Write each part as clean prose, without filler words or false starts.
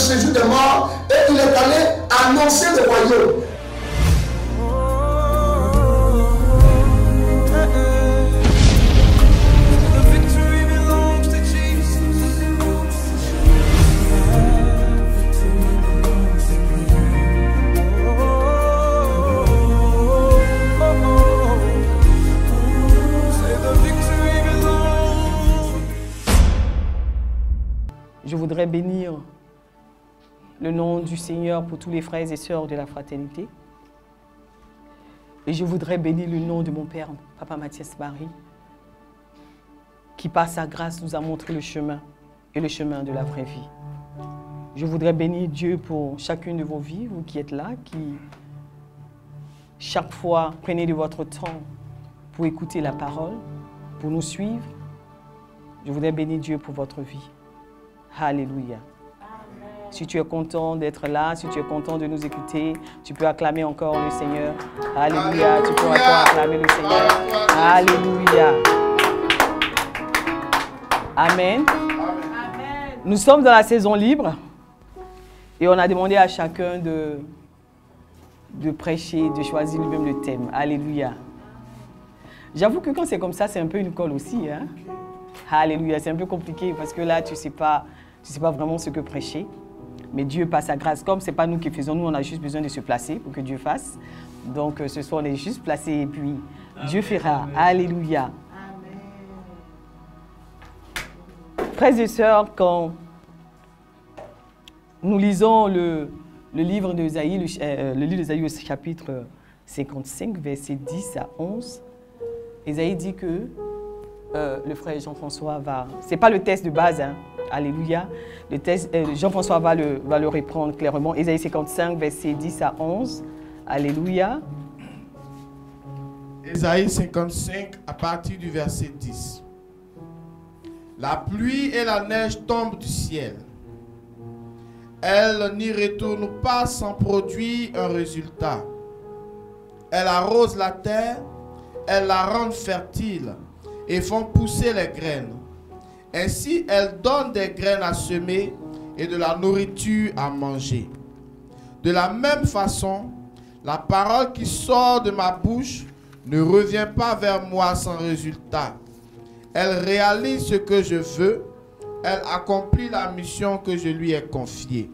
séjour des morts et il est allé annoncer le royaume. Je voudrais bénir le nom du Seigneur pour tous les frères et sœurs de la fraternité. Et je voudrais bénir le nom de mon Père, Papa Mathias Marie, qui par sa grâce nous a montré le chemin et le chemin de la vraie vie. Je voudrais bénir Dieu pour chacune de vos vies, vous qui êtes là, qui chaque fois prenez de votre temps pour écouter la parole, pour nous suivre. Je voudrais bénir Dieu pour votre vie. Alléluia. Amen. Si tu es content d'être là, si tu es content de nous écouter, tu peux acclamer encore le Seigneur. Alléluia. Tu peux encore acclamer le Seigneur. Alléluia. Amen. Amen. Nous sommes dans la saison libre et on a demandé à chacun de prêcher, de choisir lui-même le thème. Alléluia. J'avoue que quand c'est comme ça, c'est un peu une colle aussi. Hein? Alléluia. C'est un peu compliqué parce que là, tu ne sais pas vraiment ce que prêcher. Mais Dieu, par sa grâce, comme ce n'est pas nous qui faisons, nous, on a juste besoin de se placer pour que Dieu fasse. Donc, ce soir, on est juste placé et puis Amen. Dieu fera. Amen. Alléluia. Amen. Frères et sœurs, quand nous lisons le livre d'Ésaïe, le livre d'Ésaïe au chapitre 55, versets 10 à 11, Ésaïe dit que le frère Jean-François va... Ce n'est pas le texte de base, hein. Alléluia. Le texte, Jean-François va le reprendre clairement. Ésaïe 55, versets 10 à 11. Alléluia. Ésaïe 55, à partir du verset 10. La pluie et la neige tombent du ciel. Elle n'y retourne pas sans produire un résultat. Elle arrose la terre, elle la rend fertile et font pousser les graines. Ainsi, elle donne des graines à semer et de la nourriture à manger. De la même façon, la parole qui sort de ma bouche ne revient pas vers moi sans résultat. Elle réalise ce que je veux, elle accomplit la mission que je lui ai confiée.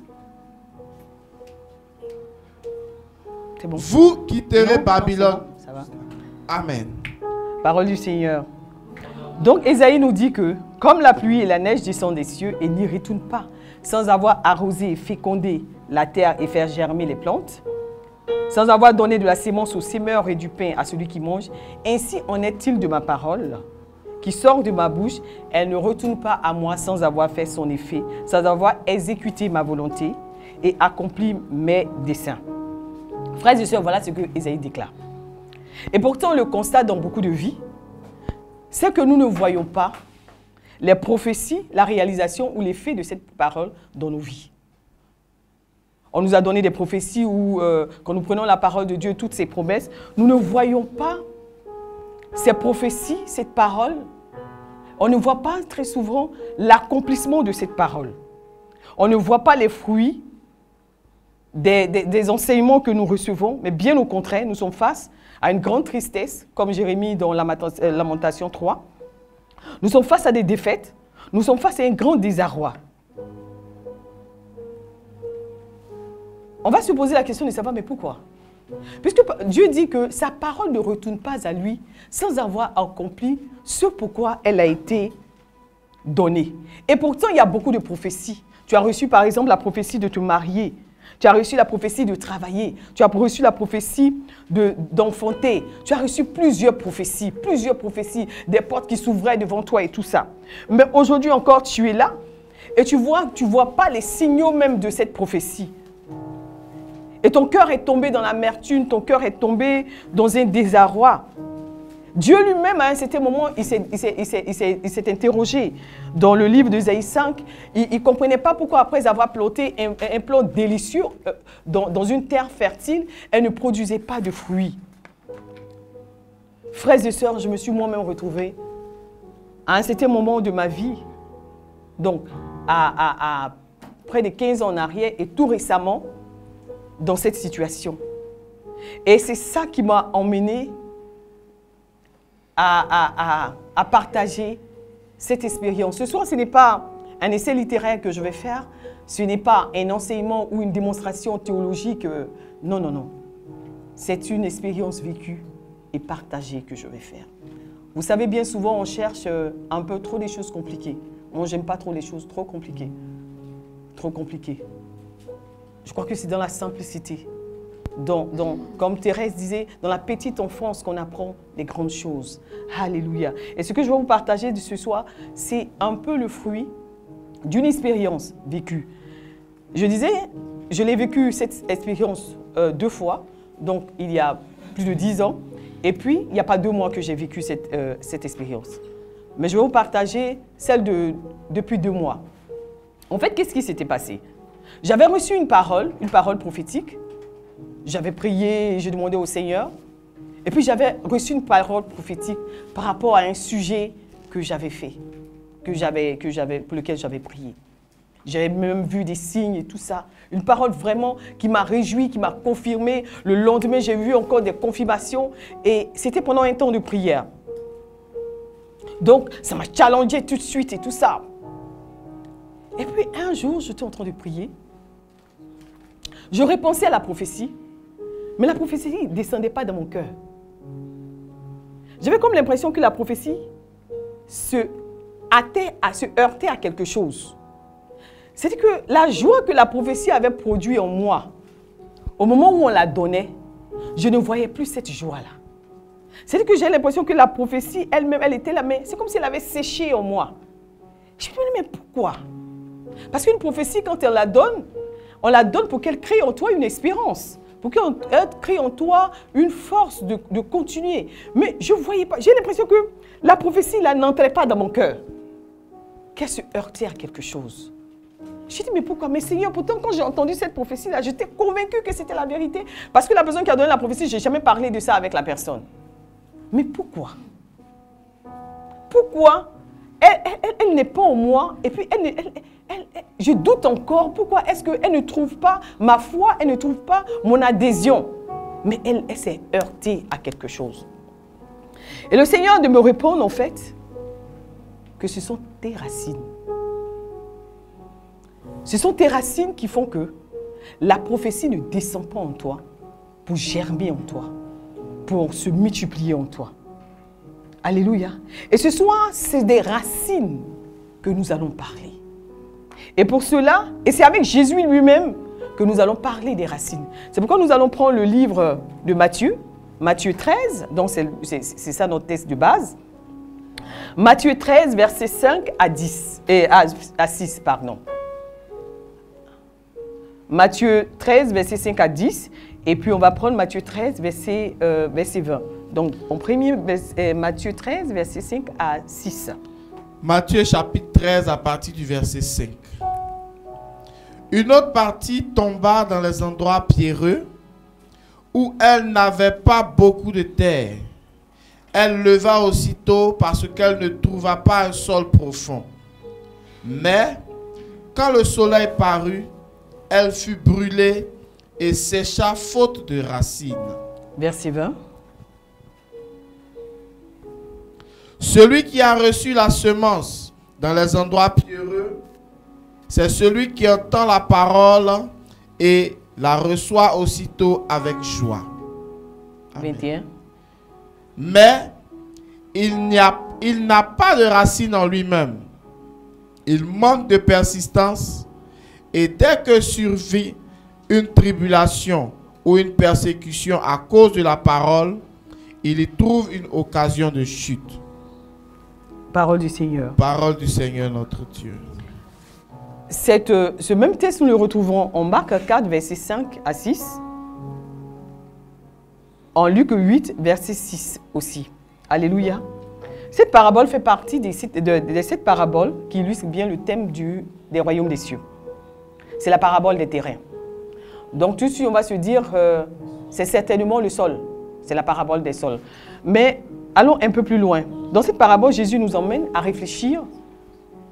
C'est bon. Vous quitterez Babylone. Non, ça va. Amen. Parole du Seigneur. Donc, Ésaïe nous dit que, comme la pluie et la neige descendent des cieux et n'y retournent pas, sans avoir arrosé et fécondé la terre et faire germer les plantes, sans avoir donné de la sémence au semeur et du pain à celui qui mange, ainsi en est-il de ma parole qui sort de ma bouche, elle ne retourne pas à moi sans avoir fait son effet, sans avoir exécuté ma volonté et accompli mes desseins. Frères et sœurs, voilà ce que Ésaïe déclare. Et pourtant, on le constate dans beaucoup de vies, c'est que nous ne voyons pas les prophéties, la réalisation ou l'effet de cette parole dans nos vies. On nous a donné des prophéties où, quand nous prenons la parole de Dieu, toutes ces promesses, nous ne voyons pas ces prophéties, cette parole. On ne voit pas très souvent l'accomplissement de cette parole. On ne voit pas les fruits des enseignements que nous recevons, mais bien au contraire, nous sommes face à une grande tristesse, comme Jérémie dans Lamentation 3. Nous sommes face à des défaites, nous sommes face à un grand désarroi. On va se poser la question de savoir, mais pourquoi? Puisque Dieu dit que sa parole ne retourne pas à lui sans avoir accompli ce pourquoi elle a été donnée. Et pourtant, il y a beaucoup de prophéties. Tu as reçu par exemple la prophétie de te marier. Tu as reçu la prophétie de travailler. Tu as reçu la prophétie d'enfanter. Tu as reçu plusieurs prophéties, des portes qui s'ouvraient devant toi et tout ça. Mais aujourd'hui encore, tu es là et tu vois pas les signaux même de cette prophétie. Et ton cœur est tombé dans l'amertume, ton cœur est tombé dans un désarroi. Dieu lui-même, à un certain moment, il s'est interrogé. Dans le livre d'Ésaïe 5, il ne comprenait pas pourquoi, après avoir planté un plant délicieux dans une terre fertile, elle ne produisait pas de fruits. Frères et sœurs, je me suis moi-même retrouvée à un certain moment de ma vie, donc à près de 15 ans en arrière et tout récemment dans cette situation. Et c'est ça qui m'a emmené à partager cette expérience. Ce soir, ce n'est pas un essai littéraire que je vais faire, ce n'est pas un enseignement ou une démonstration théologique. Non, non, non. C'est une expérience vécue et partagée que je vais faire. Vous savez, bien souvent, on cherche un peu trop des choses compliquées. Moi, j'aime pas trop les choses trop compliquées. Trop compliquées. Je crois que c'est dans la simplicité. Comme Thérèse disait, dans la petite enfance qu'on apprend les grandes choses. Alléluia. Et ce que je vais vous partager de ce soir, c'est un peu le fruit d'une expérience vécue. Je disais, je l'ai vécu cette expérience 2 fois, donc il y a plus de 10 ans. Et puis, il n'y a pas 2 mois que j'ai vécu cette expérience. Mais je vais vous partager celle depuis 2 mois. En fait, qu'est-ce qui s'était passé? J'avais reçu une parole prophétique. J'avais prié et j'ai demandé au Seigneur. Et puis j'avais reçu une parole prophétique par rapport à un sujet que j'avais fait, pour lequel j'avais prié. J'avais même vu des signes et tout ça. Une parole vraiment qui m'a réjoui, qui m'a confirmé. Le lendemain, j'ai vu encore des confirmations. Et c'était pendant un temps de prière. Donc, ça m'a challengé tout de suite et tout ça. Et puis un jour, j'étais en train de prier. J'aurais pensé à la prophétie. Mais la prophétie ne descendait pas dans mon cœur. J'avais comme l'impression que la prophétie se heurtait à quelque chose. C'est-à-dire que la joie que la prophétie avait produite en moi, au moment où on la donnait, je ne voyais plus cette joie-là. C'est-à-dire que j'ai l'impression que la prophétie elle-même, elle était là, mais c'est comme si elle avait séché en moi. Je me dis, mais pourquoi? Parce qu'une prophétie, quand on la donne pour qu'elle crée en toi une espérance. Pour qu'elle crée en toi une force de continuer. Mais je ne voyais pas. J'ai l'impression que la prophétie n'entrait pas dans mon cœur. Qu'elle se heurtait à quelque chose. J'ai dit, mais pourquoi? Mais Seigneur, pourtant, quand j'ai entendu cette prophétie-là, j'étais convaincue que c'était la vérité. Parce que la personne qui a donné la prophétie, je n'ai jamais parlé de ça avec la personne. Mais pourquoi? Pourquoi elle n'est pas en moi? Et puis, je doute encore. Pourquoi est-ce qu'elle ne trouve pas ma foi, elle ne trouve pas mon adhésion? Mais elle s'est heurtée à quelque chose. Et le Seigneur de me répondre, en fait, que ce sont tes racines. Ce sont tes racines qui font que la prophétie ne descend pas en toi pour germer en toi, pour se multiplier en toi. Alléluia. Et ce soir, c'est des racines que nous allons parler. Et pour cela, et c'est avec Jésus lui-même que nous allons parler des racines. C'est pourquoi nous allons prendre le livre de Matthieu, Matthieu 13, donc c'est ça notre texte de base. Matthieu 13, versets 5 à 10, à 6, pardon. Matthieu 13, versets 5 à 10, et puis on va prendre Matthieu 13, verset 20. Donc, en premier, Matthieu 13, verset 5 à 6. Matthieu chapitre 13 à partir du verset 5. Une autre partie tomba dans les endroits pierreux où elle n'avait pas beaucoup de terre. Elle leva aussitôt parce qu'elle ne trouva pas un sol profond. Mais quand le soleil parut, elle fut brûlée et sécha faute de racines. Verset 20. Celui qui a reçu la semence dans les endroits pierreux, c'est celui qui entend la parole et la reçoit aussitôt avec joie. Amen. 21. Mais il n'a pas de racine en lui-même. Il manque de persistance et dès que survit une tribulation ou une persécution à cause de la parole, il y trouve une occasion de chute. Parole du Seigneur. Parole du Seigneur notre Dieu. Ce même texte, nous le retrouvons en Marc 4, verset 5 à 6. En Luc 8, verset 6 aussi. Alléluia. Cette parabole fait partie de cette parabole qui illustre bien le thème des royaumes des cieux. C'est la parabole des terrains. Donc tout de suite, on va se dire, c'est certainement le sol. C'est la parabole des sols. Mais allons un peu plus loin. Dans cette parabole, Jésus nous emmène à réfléchir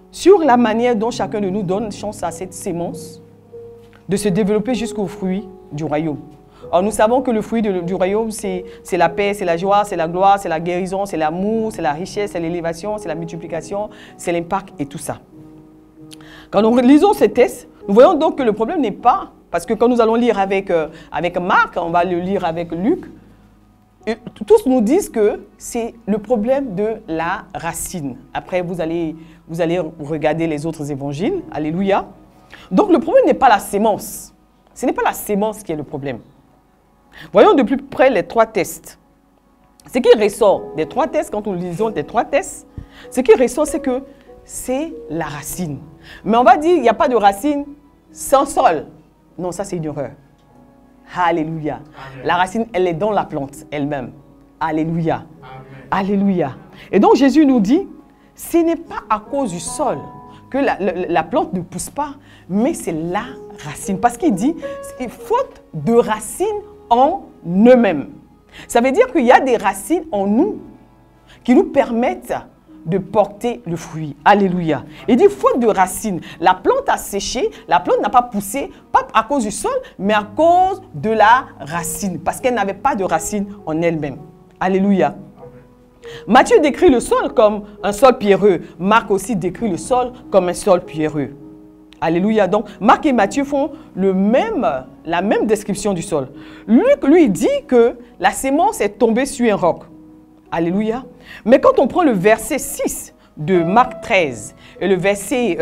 sur la manière dont chacun de nous donne chance à cette sémence de se développer jusqu'au fruit du royaume. Alors nous savons que le fruit du royaume, c'est la paix, c'est la joie, c'est la gloire, c'est la guérison, c'est l'amour, c'est la richesse, c'est l'élévation, c'est la multiplication, c'est l'impact et tout ça. Quand nous lisons ces textes, nous voyons donc que le problème n'est pas, parce que quand nous allons lire avec Marc, on va le lire avec Luc, tous nous disent que c'est le problème de la racine. Après, vous allez regarder les autres évangiles. Alléluia. Donc, le problème n'est pas la sémence. Ce n'est pas la sémence qui est le problème. Voyons de plus près les 3 tests. Ce qui ressort des 3 tests, quand nous lisons des 3 tests, ce qui ressort, c'est que c'est la racine. Mais on va dire, il n'y a pas de racine sans sol. Non, ça c'est une erreur. Alléluia. Amen. La racine, elle est dans la plante elle-même. Alléluia. Amen. Alléluia. Et donc Jésus nous dit, ce n'est pas à cause du sol que la plante ne pousse pas, mais c'est la racine. Parce qu'il dit, c'est faute de racines en eux-mêmes. Ça veut dire qu'il y a des racines en nous qui nous permettent de porter le fruit. Alléluia. Il dit faute de racines. La plante a séché, la plante n'a pas poussé, pas à cause du sol, mais à cause de la racine, parce qu'elle n'avait pas de racine en elle-même. Alléluia. Matthieu décrit le sol comme un sol pierreux. Marc aussi décrit le sol comme un sol pierreux. Alléluia. Donc, Marc et Matthieu font la même description du sol. Luc, lui, dit que la sémence est tombée sur un roc. Alléluia. Mais quand on prend le verset 6 de Marc 13 et le verset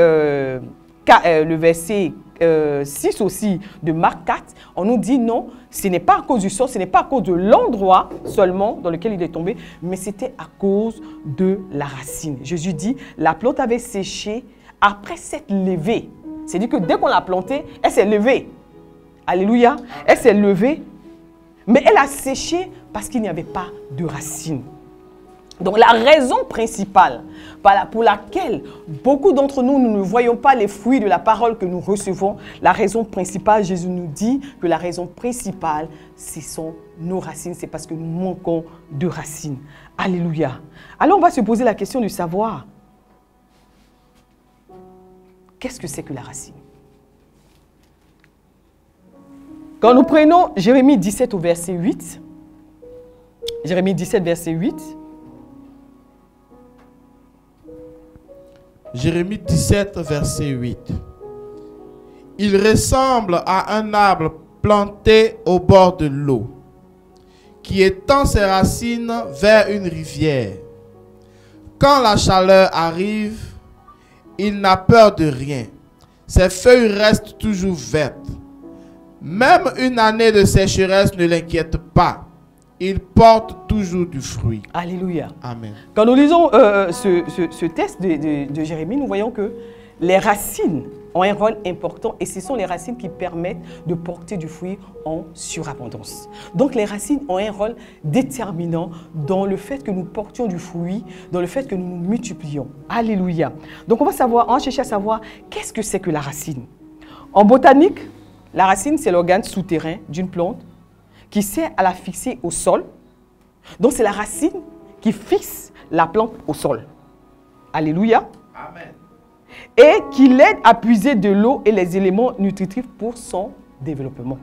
6 aussi de Marc 4, on nous dit non, ce n'est pas à cause du sol, ce n'est pas à cause de l'endroit seulement dans lequel il est tombé, mais c'était à cause de la racine. Jésus dit, la plante avait séché après s'être levée. C'est-à-dire que dès qu'on l'a plantée, elle s'est levée. Alléluia. Elle s'est levée, mais elle a séché parce qu'il n'y avait pas de racine. Donc la raison principale pour laquelle beaucoup d'entre nous, nous ne voyons pas les fruits de la parole que nous recevons, la raison principale, Jésus nous dit que la raison principale, ce sont nos racines, c'est parce que nous manquons de racines. Alléluia. Alors on va se poser la question de savoir, qu'est-ce que c'est que la racine? Quand nous prenons Jérémie 17 au verset 8, Jérémie 17 verset 8, Jérémie 17, verset 8. Il ressemble à un arbre planté au bord de l'eau, qui étend ses racines vers une rivière. Quand la chaleur arrive, il n'a peur de rien. Ses feuilles restent toujours vertes. Même une année de sécheresse ne l'inquiète pas. Il porte toujours du fruit. Alléluia. Amen. Quand nous lisons ce texte de Jérémie, nous voyons que les racines ont un rôle important et ce sont les racines qui permettent de porter du fruit en surabondance. Donc les racines ont un rôle déterminant dans le fait que nous portions du fruit, dans le fait que nous nous multiplions. Alléluia. Donc on va chercher à savoir qu'est-ce que c'est que la racine. En botanique, la racine c'est l'organe souterrain d'une plante qui sert à la fixer au sol. Donc c'est la racine qui fixe la plante au sol. Alléluia. Amen. Et qui l'aide à puiser de l'eau et les éléments nutritifs pour son développement.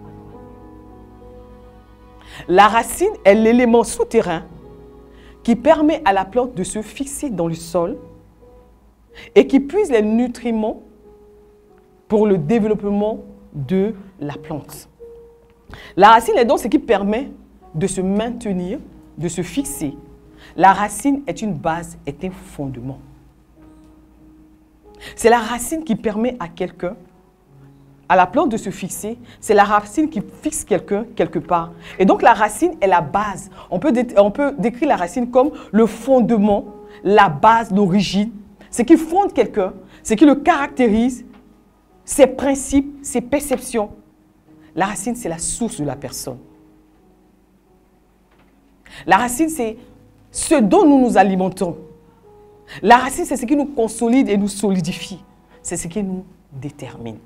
La racine est l'élément souterrain qui permet à la plante de se fixer dans le sol et qui puise les nutriments pour le développement de la plante. La racine est donc ce qui permet de se maintenir, de se fixer. La racine est une base, est un fondement. C'est la racine qui permet à quelqu'un, à la plante de se fixer. C'est la racine qui fixe quelqu'un quelque part. Et donc la racine est la base. On peut décrire la racine comme le fondement, la base, l'origine. Ce qui fonde quelqu'un, ce qui le caractérise, ses principes, ses perceptions. La racine, c'est la source de la personne. La racine, c'est ce dont nous nous alimentons. La racine, c'est ce qui nous consolide et nous solidifie. C'est ce qui nous détermine.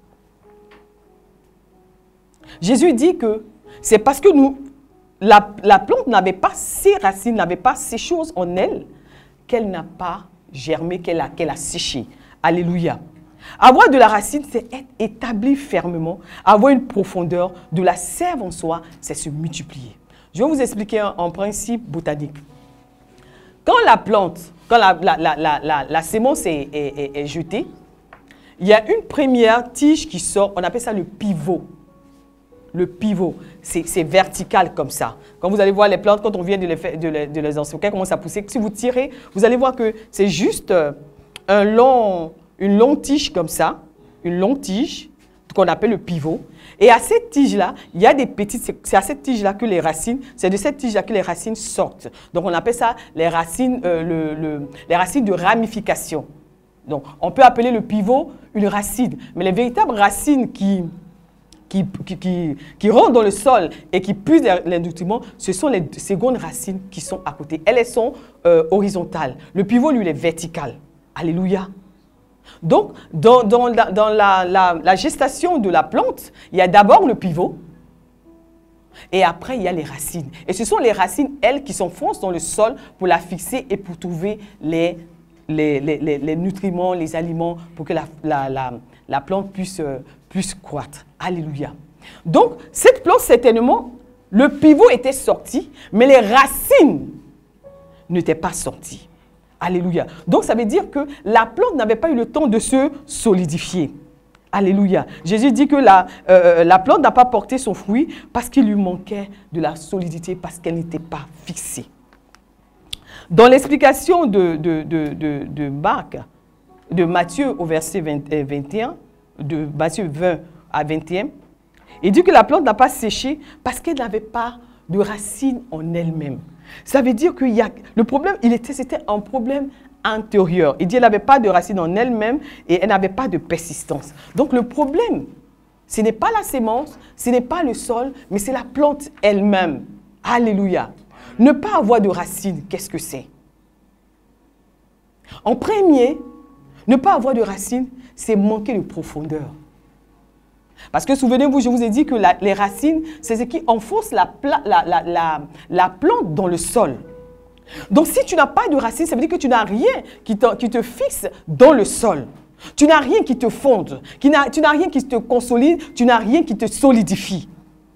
Jésus dit que c'est parce que la plante n'avait pas ces racines, n'avait pas ces choses en elle, qu'elle n'a pas germé, qu'elle a séché. Alléluia. Avoir de la racine, c'est être établi fermement, avoir une profondeur, de la sève en soi, c'est se multiplier. Je vais vous expliquer un principe botanique. Quand la plante, quand la sémence est jetée, il y a une première tige qui sort, on appelle ça le pivot. Le pivot, c'est vertical comme ça. Quand vous allez voir les plantes, quand on vient de les ensemencer, elles commencent à pousser. Si vous tirez, vous allez voir que c'est juste une longue tige comme ça, une longue tige qu'on appelle le pivot. Et à cette tige-là, il y a des petites, c'est à cette tige-là que les racines, c'est de cette tige-là que les racines sortent. Donc on appelle ça les racines, les racines de ramification. Donc on peut appeler le pivot une racine, mais les véritables racines qui rentrent dans le sol et qui puisent les nutriments, ce sont les secondes racines qui sont à côté. Elles sont horizontales. Le pivot, lui, il est vertical. Alléluia. Donc, dans la gestation de la plante, il y a d'abord le pivot et après, il y a les racines. Et ce sont les racines, elles, qui s'enfoncent dans le sol pour la fixer et pour trouver les nutriments, les aliments pour que la plante puisse croître. Alléluia. Donc, cette plante, certainement, le pivot était sorti, mais les racines n'étaient pas sorties. Alléluia. Donc, ça veut dire que la plante n'avait pas eu le temps de se solidifier. Alléluia. Jésus dit que la plante n'a pas porté son fruit parce qu'il lui manquait de la solidité, parce qu'elle n'était pas fixée. Dans l'explication de Marc, de Matthieu au verset 21, de Matthieu 20 à 21, il dit que la plante n'a pas séché parce qu'elle n'avait pas de racines en elle-même. Ça veut dire que le problème, c'était un problème intérieur. Il dit qu'elle n'avait pas de racines en elle-même et elle n'avait pas de persistance. Donc le problème, ce n'est pas la sémence, ce n'est pas le sol, mais c'est la plante elle-même. Alléluia. Ne pas avoir de racines, qu'est-ce que c'est? En premier, ne pas avoir de racines, c'est manquer de profondeur. Parce que souvenez-vous, je vous ai dit que les racines, c'est ce qui enfonce la plante dans le sol. Donc si tu n'as pas de racines, ça veut dire que tu n'as rien qui te fixe dans le sol. Tu n'as rien qui te fonde, tu n'as rien qui te consolide, tu n'as rien qui te solidifie.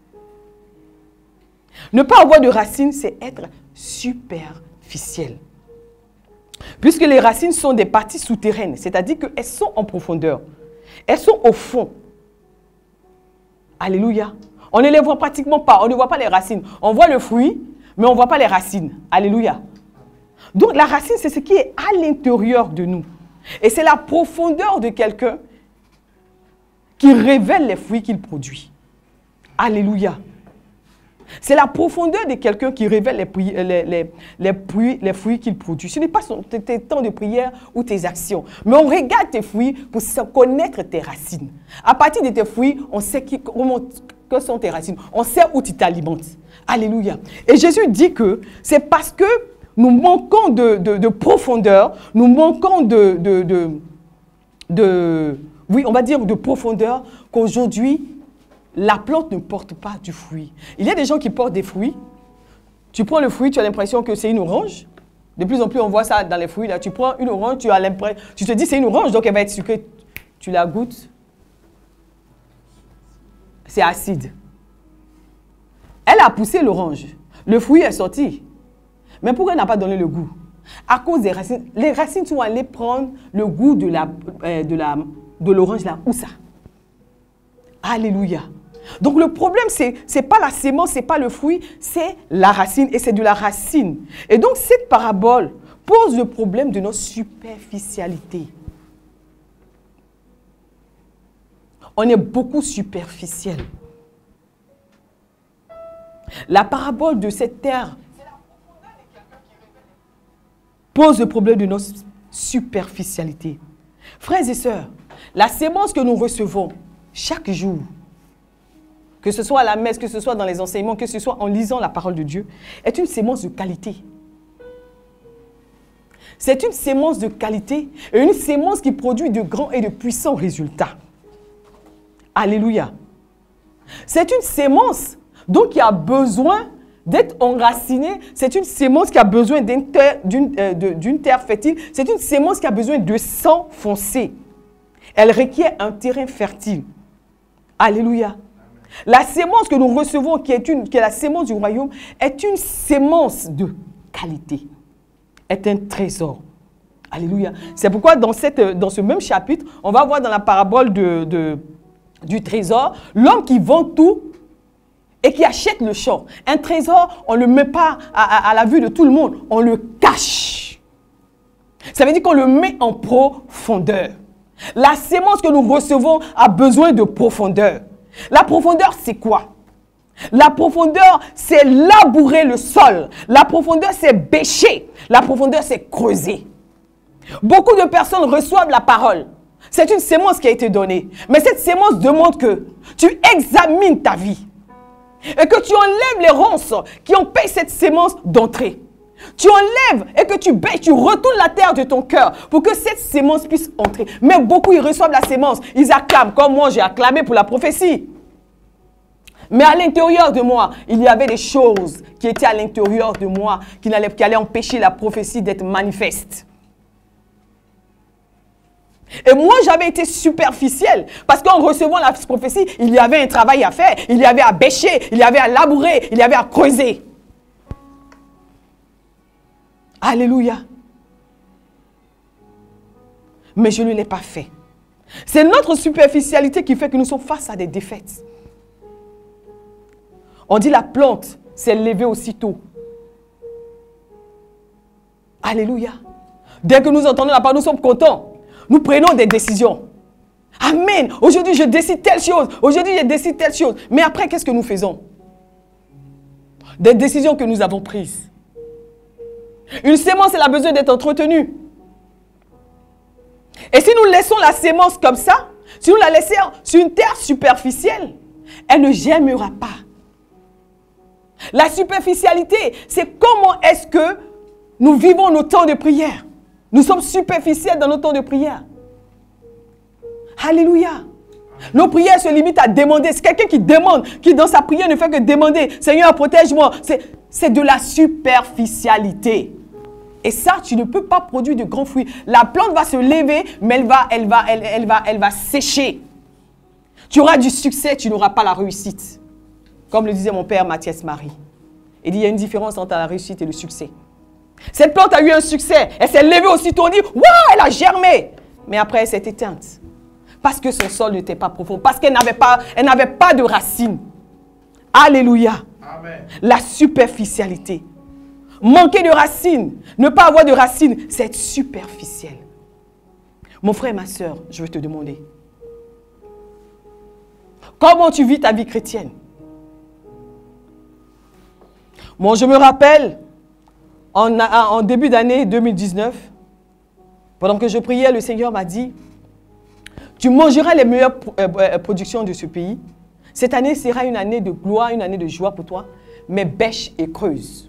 Ne pas avoir de racines, c'est être superficiel. Puisque les racines sont des parties souterraines, c'est-à-dire qu'elles sont en profondeur. Elles sont au fond. Alléluia. On ne les voit pratiquement pas, on ne voit pas les racines. On voit le fruit, mais on ne voit pas les racines. Alléluia. Donc la racine, c'est ce qui est à l'intérieur de nous. Et c'est la profondeur de quelqu'un qui révèle les fruits qu'il produit. Alléluia. C'est la profondeur de quelqu'un qui révèle les fruits qu'il produit. Ce n'est pas tes temps de prière ou tes actions. Mais on regarde tes fruits pour connaître tes racines. À partir de tes fruits, on sait que sont tes racines. On sait où tu t'alimentes. Alléluia. Et Jésus dit que c'est parce que nous manquons de profondeur, nous manquons oui, on va dire de profondeur, qu'aujourd'hui, la plante ne porte pas du fruit. Il y a des gens qui portent des fruits. Tu prends le fruit, tu as l'impression que c'est une orange. De plus en plus, on voit ça dans les fruits. Là. Tu prends une orange, tu te dis c'est une orange, donc elle va être sucrée. Tu la goûtes. C'est acide. Elle a poussé l'orange. Le fruit est sorti. Mais pourquoi elle n'a pas donné le goût? À cause des racines. Les racines sont allées prendre le goût de l'orange là. Où ça? Alléluia. Donc le problème, ce n'est pas la sémence, ce n'est pas le fruit, c'est la racine et c'est de la racine. Et donc cette parabole pose le problème de notre superficialité. On est beaucoup superficiel. La parabole de cette terre pose le problème de notre superficialité. Frères et sœurs, la sémence que nous recevons chaque jour, que ce soit à la messe, que ce soit dans les enseignements, que ce soit en lisant la parole de Dieu, est une sémence de qualité. C'est une sémence de qualité et une sémence qui produit de grands et de puissants résultats. Alléluia. C'est une sémence donc qui a besoin D'être enraciné, c'est une sémence qui a besoin d'une terre fertile. C'est une sémence qui a besoin de sang foncé. Elle requiert un terrain fertile. Alléluia. La sémence que nous recevons, qui est la sémence du royaume, est une sémence de qualité. Est un trésor. Alléluia. C'est pourquoi dans ce même chapitre, on va voir dans la parabole du trésor, l'homme qui vend tout et qui achète le champ. Un trésor, on ne le met pas à la vue de tout le monde, on le cache. Ça veut dire qu'on le met en profondeur. La sémence que nous recevons a besoin de profondeur. La profondeur, c'est quoi? La profondeur, c'est labourer le sol. La profondeur, c'est bêcher. La profondeur, c'est creuser. Beaucoup de personnes reçoivent la parole. C'est une sémence qui a été donnée. Mais cette sémence demande que tu examines ta vie. Et que tu enlèves les ronces qui empêchent cette sémence d'entrer. Tu enlèves et que tu bêches, tu retournes la terre de ton cœur pour que cette sémence puisse entrer. Mais beaucoup, ils reçoivent la sémence, ils acclament, comme moi j'ai acclamé pour la prophétie. Mais à l'intérieur de moi, il y avait des choses qui étaient à l'intérieur de moi qui allaient empêcher la prophétie d'être manifeste. Et moi, j'avais été superficielle. Parce qu'en recevant la prophétie, il y avait un travail à faire. Il y avait à bêcher, il y avait à labourer, il y avait à creuser. Alléluia. Mais je ne l'ai pas fait. C'est notre superficialité qui fait que nous sommes face à des défaites. On dit la plante s'est levée aussitôt. Alléluia. Dès que nous entendons la parole, nous sommes contents. Nous prenons des décisions. Amen. Aujourd'hui, je décide telle chose. Aujourd'hui, je décide telle chose. Mais après, qu'est-ce que nous faisons? Des décisions que nous avons prises. Une sémence, elle a besoin d'être entretenue. Et si nous laissons la sémence comme ça, si nous la laissons sur une terre superficielle, elle ne germera pas. La superficialité, c'est comment est-ce que nous vivons nos temps de prière. Nous sommes superficiels dans nos temps de prière. Alléluia. Nos prières se limitent à demander. C'est quelqu'un qui demande, qui dans sa prière ne fait que demander. Seigneur, protège-moi. C'est de la superficialité. Et ça, tu ne peux pas produire de grands fruits. La plante va se lever, mais elle va sécher. Tu auras du succès, tu n'auras pas la réussite. Comme le disait mon père Mathias Marie. Il dit, il y a une différence entre la réussite et le succès. Cette plante a eu un succès. Elle s'est levée aussitôt. On dit, waouh, elle a germé. Mais après, elle s'est éteinte. Parce que son sol n'était pas profond. Parce qu'elle n'avait pas de racines. Alléluia. Amen. La superficialité. Manquer de racines, ne pas avoir de racines, c'est être superficiel. Mon frère et ma soeur, je vais te demander. Comment tu vis ta vie chrétienne? Moi, je me rappelle, en début d'année 2019, pendant que je priais, le Seigneur m'a dit, tu mangeras les meilleures productions de ce pays. Cette année sera une année de gloire, une année de joie pour toi, mais bêche et creuse.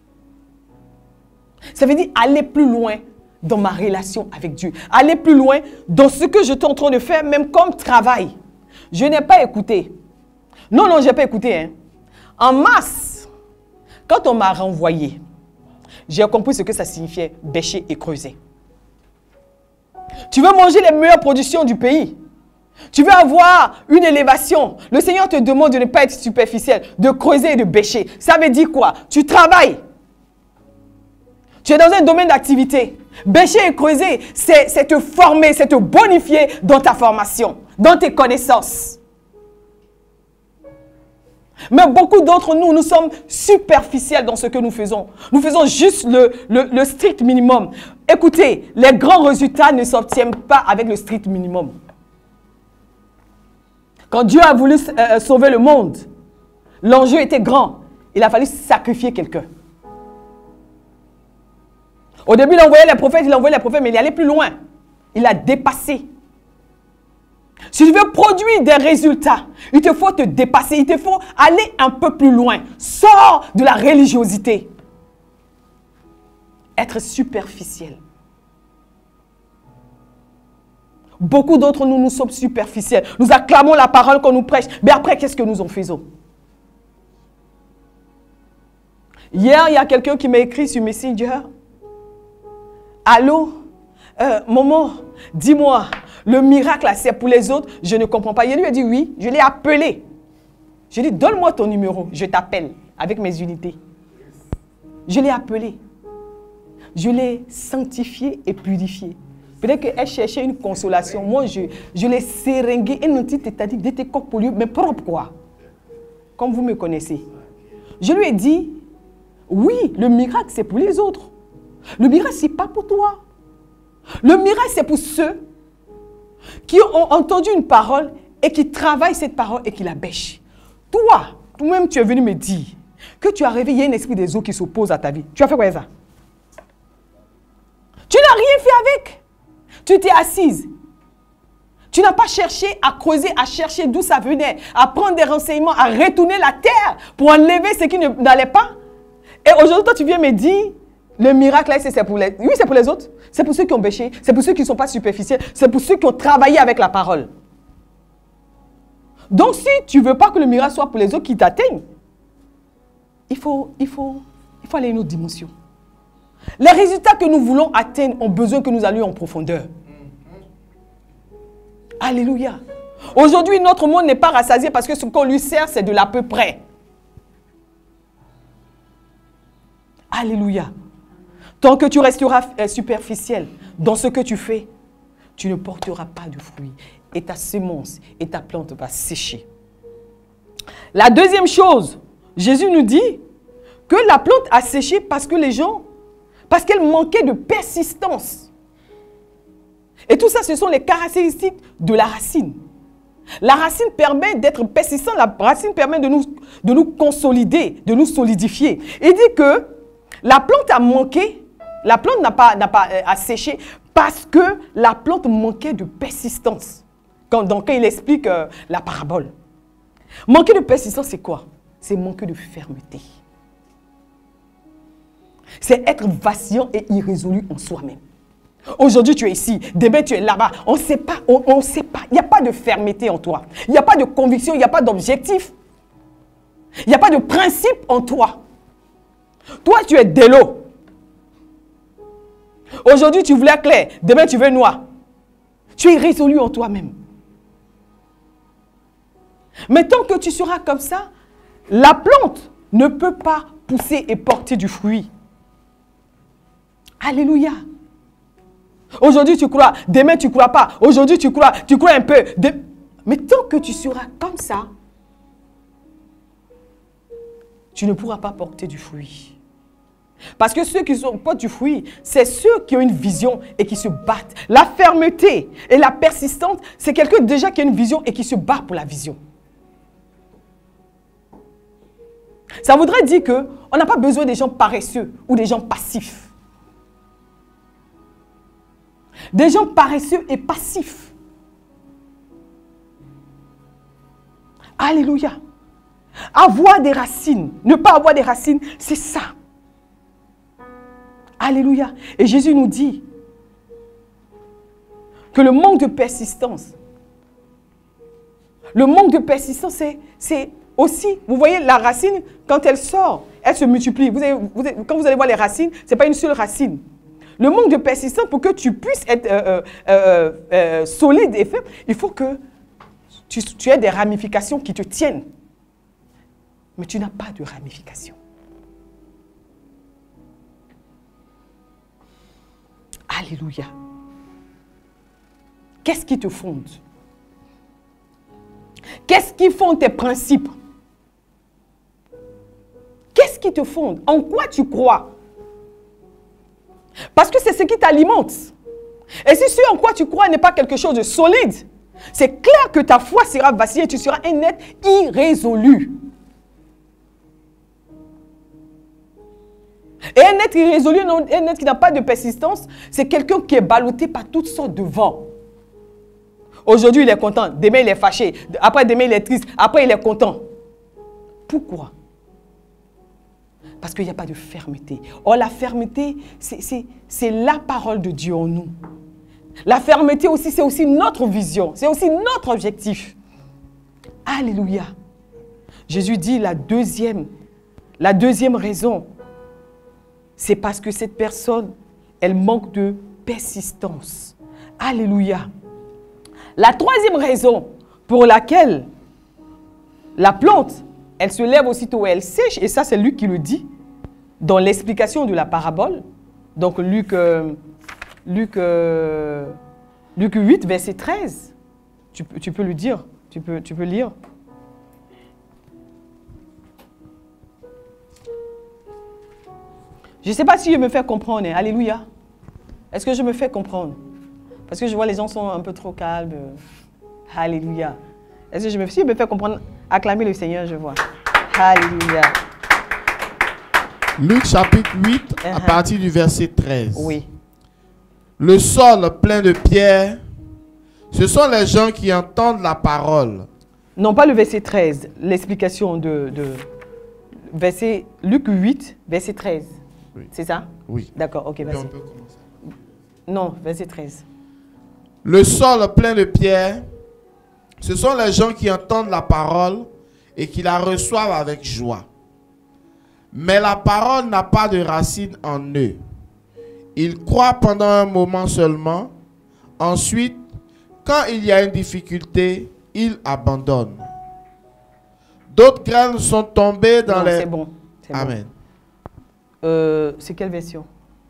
Ça veut dire aller plus loin dans ma relation avec Dieu. Aller plus loin dans ce que je suis en train de faire, même comme travail. Je n'ai pas écouté. Non, je n'ai pas écouté. Hein. En mars, quand on m'a renvoyé, j'ai compris ce que ça signifiait bêcher et creuser. Tu veux manger les meilleures productions du pays. Tu veux avoir une élévation. Le Seigneur te demande de ne pas être superficiel, de creuser et de bêcher. Ça veut dire quoi? Tu travailles. Tu es dans un domaine d'activité. Bêcher et creuser, c'est te former, c'est te bonifier dans ta formation, dans tes connaissances. Mais beaucoup d'entre nous, nous sommes superficiels dans ce que nous faisons. Nous faisons juste le strict minimum. Écoutez, les grands résultats ne s'obtiennent pas avec le strict minimum. Quand Dieu a voulu sauver le monde, l'enjeu était grand. Il a fallu sacrifier quelqu'un. Au début, il envoyait les prophètes, mais il allait plus loin. Il a dépassé. Si tu veux produire des résultats, il te faut te dépasser, il te faut aller un peu plus loin. Sors de la religiosité. Être superficiel. Beaucoup d'entre nous, nous sommes superficiels. Nous acclamons la parole qu'on nous prêche, mais après, qu'est-ce que nous en faisons? Hier, il y a quelqu'un qui m'a écrit sur Messenger. Allô, maman, dis-moi, le miracle, là, c'est pour les autres, je ne comprends pas. Il lui a dit oui, je l'ai appelé. Je lui ai dit, donne-moi ton numéro, je t'appelle avec mes unités. Je l'ai appelé. Je l'ai sanctifié et purifié. Peut-être qu'elle cherchait une consolation. Moi, je l'ai séringué, un anti-tétanique, des coques pour lui, mais propre quoi. Comme vous me connaissez. Je lui ai dit, oui, le miracle, c'est pour les autres. Le miracle, ce n'est pas pour toi. Le miracle, c'est pour ceux qui ont entendu une parole et qui travaillent cette parole et qui la bêchent. Toi-même, tu es venu me dire que tu as réveillé un esprit des eaux qui s'oppose à ta vie. Tu as fait quoi ça? Tu n'as rien fait avec. Tu t'es assise. Tu n'as pas cherché à creuser, à chercher d'où ça venait, à prendre des renseignements, à retourner la terre pour enlever ce qui n'allait pas. Et aujourd'hui, toi, tu viens me dire, le miracle, là, c'est pour les... Oui, c'est pour les autres. C'est pour ceux qui ont péché. C'est pour ceux qui ne sont pas superficiels. C'est pour ceux qui ont travaillé avec la parole. Donc, si tu ne veux pas que le miracle soit pour les autres qui t'atteignent, il faut aller à une autre dimension. Les résultats que nous voulons atteindre ont besoin que nous allions en profondeur. Alléluia. Aujourd'hui, notre monde n'est pas rassasié parce que ce qu'on lui sert, c'est de l'à peu près. Alléluia. Tant que tu resteras superficiel dans ce que tu fais, tu ne porteras pas de fruits. Et ta semence et ta plante va sécher. La deuxième chose, Jésus nous dit que la plante a séché parce qu'elle manquait de persistance. Et tout ça, ce sont les caractéristiques de la racine. La racine permet d'être persistant, la racine permet de nous consolider, de nous solidifier. Il dit que la plante a manqué, la plante n'a pas séché parce que la plante manquait de persistance. Quand il explique la parabole. Manquer de persistance, c'est quoi? C'est manquer de fermeté. C'est être vacillant et irrésolu en soi-même. Aujourd'hui, tu es ici, demain, tu es là-bas. On ne sait pas, on ne sait pas. Il n'y a pas de fermeté en toi. Il n'y a pas de conviction, il n'y a pas d'objectif. Il n'y a pas de principe en toi. Toi, tu es de l'eau. Aujourd'hui, tu voulais clair, demain, tu veux noir. Tu es irrésolu en toi-même. Mais tant que tu seras comme ça, la plante ne peut pas pousser et porter du fruit. Alléluia. Aujourd'hui, tu crois, demain, tu ne crois pas. Aujourd'hui, tu crois un peu. Mais tant que tu seras comme ça, tu ne pourras pas porter du fruit. Parce que ceux qui portent du fruit, c'est ceux qui ont une vision et qui se battent. La fermeté et la persistance, c'est quelqu'un déjà qui a une vision et qui se bat pour la vision. Ça voudrait dire qu'on n'a pas besoin des gens paresseux ou des gens passifs. Des gens paresseux et passifs. Alléluia. Avoir des racines, ne pas avoir des racines, c'est ça. Alléluia. Et Jésus nous dit que le manque de persistance, c'est aussi, vous voyez, la racine, quand elle sort, elle se multiplie. Quand vous allez voir les racines, ce n'est pas une seule racine. Le manque de persistance, pour que tu puisses être solide et ferme, il faut que tu aies des ramifications qui te tiennent. Mais tu n'as pas de ramifications. Alléluia. Qu'est-ce qui te fonde? Qu'est-ce qui fonde tes principes? Qu'est-ce qui te fonde? En quoi tu crois? Parce que c'est ce qui t'alimente. Et si ce en quoi tu crois n'est pas quelque chose de solide, c'est clair que ta foi sera vacillée et tu seras un être irrésolu. Et un être irrésolu, un être qui n'a pas de persistance, c'est quelqu'un qui est ballotté par toutes sortes de vents. Aujourd'hui, il est content. Demain, il est fâché. Après, demain, il est triste. Après, il est content. Pourquoi? Parce qu'il n'y a pas de fermeté. Or, la fermeté, c'est la parole de Dieu en nous. La fermeté aussi, c'est aussi notre vision. C'est aussi notre objectif. Alléluia. Jésus dit la deuxième raison c'est parce que cette personne, elle manque de persistance. Alléluia. La troisième raison pour laquelle la plante, elle se lève aussitôt et elle sèche, et ça c'est Luc qui le dit, dans l'explication de la parabole. Donc Luc 8, verset 13. Tu peux le dire, tu peux lire. Je ne sais pas si je me fais comprendre. Alléluia. Est-ce que je me fais comprendre? Parce que je vois les gens sont un peu trop calmes. Alléluia. Est-ce que si je me fais comprendre? Acclamer le Seigneur, je vois. Alléluia. Luc chapitre 8, à partir du verset 13. Oui. Le sol plein de pierres, ce sont les gens qui entendent la parole. Non, pas le verset 13. L'explication de verset Luc 8, verset 13. Oui. C'est ça? Oui. D'accord, ok. Vas-y. Non, verset 13. Le sol plein de pierres, ce sont les gens qui entendent la parole et qui la reçoivent avec joie. Mais la parole n'a pas de racine en eux. Ils croient pendant un moment seulement. Ensuite, quand il y a une difficulté, ils abandonnent. D'autres graines sont tombées dans les... C'est bon. Amen. C'est quelle version?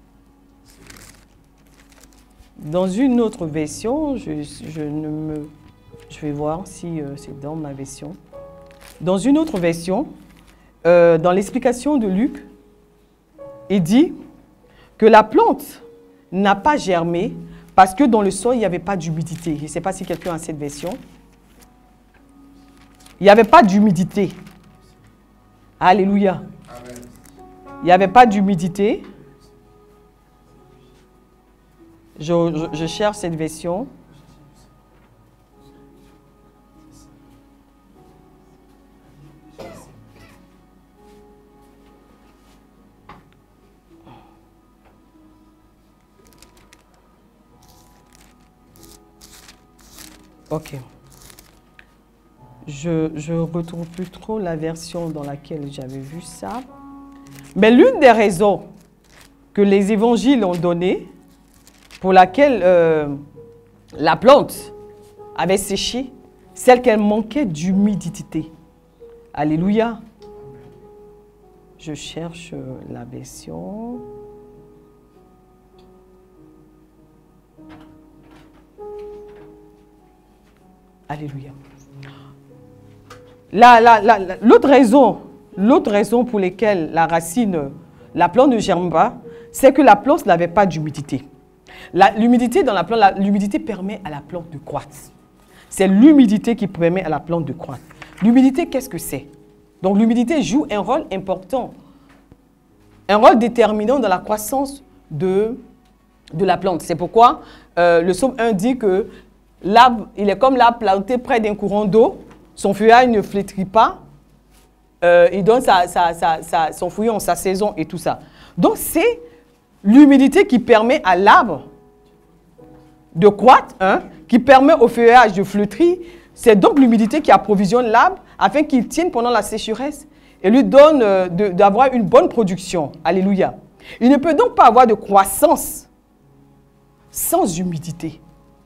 Dans une autre version, je vais voir si c'est dans ma version. Dans une autre version, dans l'explication de Luc, il dit que la plante n'a pas germé parce que dans le sol, il n'y avait pas d'humidité. Je ne sais pas si quelqu'un a cette version. Il n'y avait pas d'humidité. Alléluia. Amen. Il n'y avait pas d'humidité. Je cherche cette version. Ok. Je retrouve plus trop la version dans laquelle j'avais vu ça. Mais l'une des raisons que les évangiles ont données pour laquelle la plante avait séché, c'est qu'elle manquait d'humidité. Alléluia. Je cherche la version. Alléluia. L'autre raison pour laquelle la plante ne germe pas, c'est que la plante n'avait pas d'humidité. L'humidité dans la plante, l'humidité permet à la plante de croître. C'est l'humidité qui permet à la plante de croître. L'humidité, qu'est-ce que c'est? Donc l'humidité joue un rôle important, un rôle déterminant dans la croissance de la plante. C'est pourquoi le psaume 1 dit que l'arbre, il est comme l'arbre planté près d'un courant d'eau, son feuillage ne flétrit pas, il donne son fruit en sa saison et tout ça. Donc c'est l'humidité qui permet à l'arbre de croître, qui permet au feuillage de flétrir. C'est donc l'humidité qui approvisionne l'arbre afin qu'il tienne pendant la sécheresse et lui donne d'avoir une bonne production. Alléluia. Il ne peut donc pas avoir de croissance sans humidité.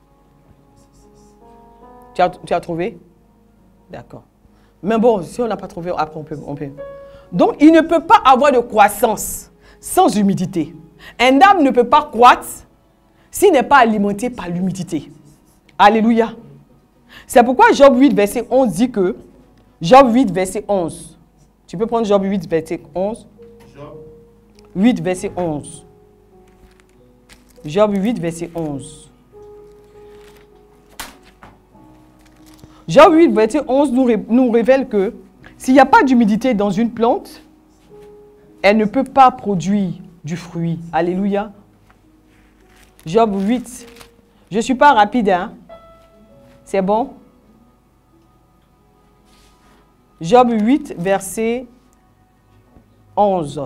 Tu as trouvé? D'accord. Mais bon, si on n'a pas trouvé, après on peut. Donc, il ne peut pas avoir de croissance sans humidité. Un arbre ne peut pas croître s'il n'est pas alimenté par l'humidité. Alléluia. C'est pourquoi Job 8, verset 11 dit que... Job 8, verset 11. Tu peux prendre Job 8, verset 11. Job 8, verset 11. Job 8, verset 11. Job 8, verset 11 nous révèle que s'il n'y a pas d'humidité dans une plante, elle ne peut pas produire du fruit. Alléluia. Job 8. Je ne suis pas rapide, hein? C'est bon? Job 8, verset 11.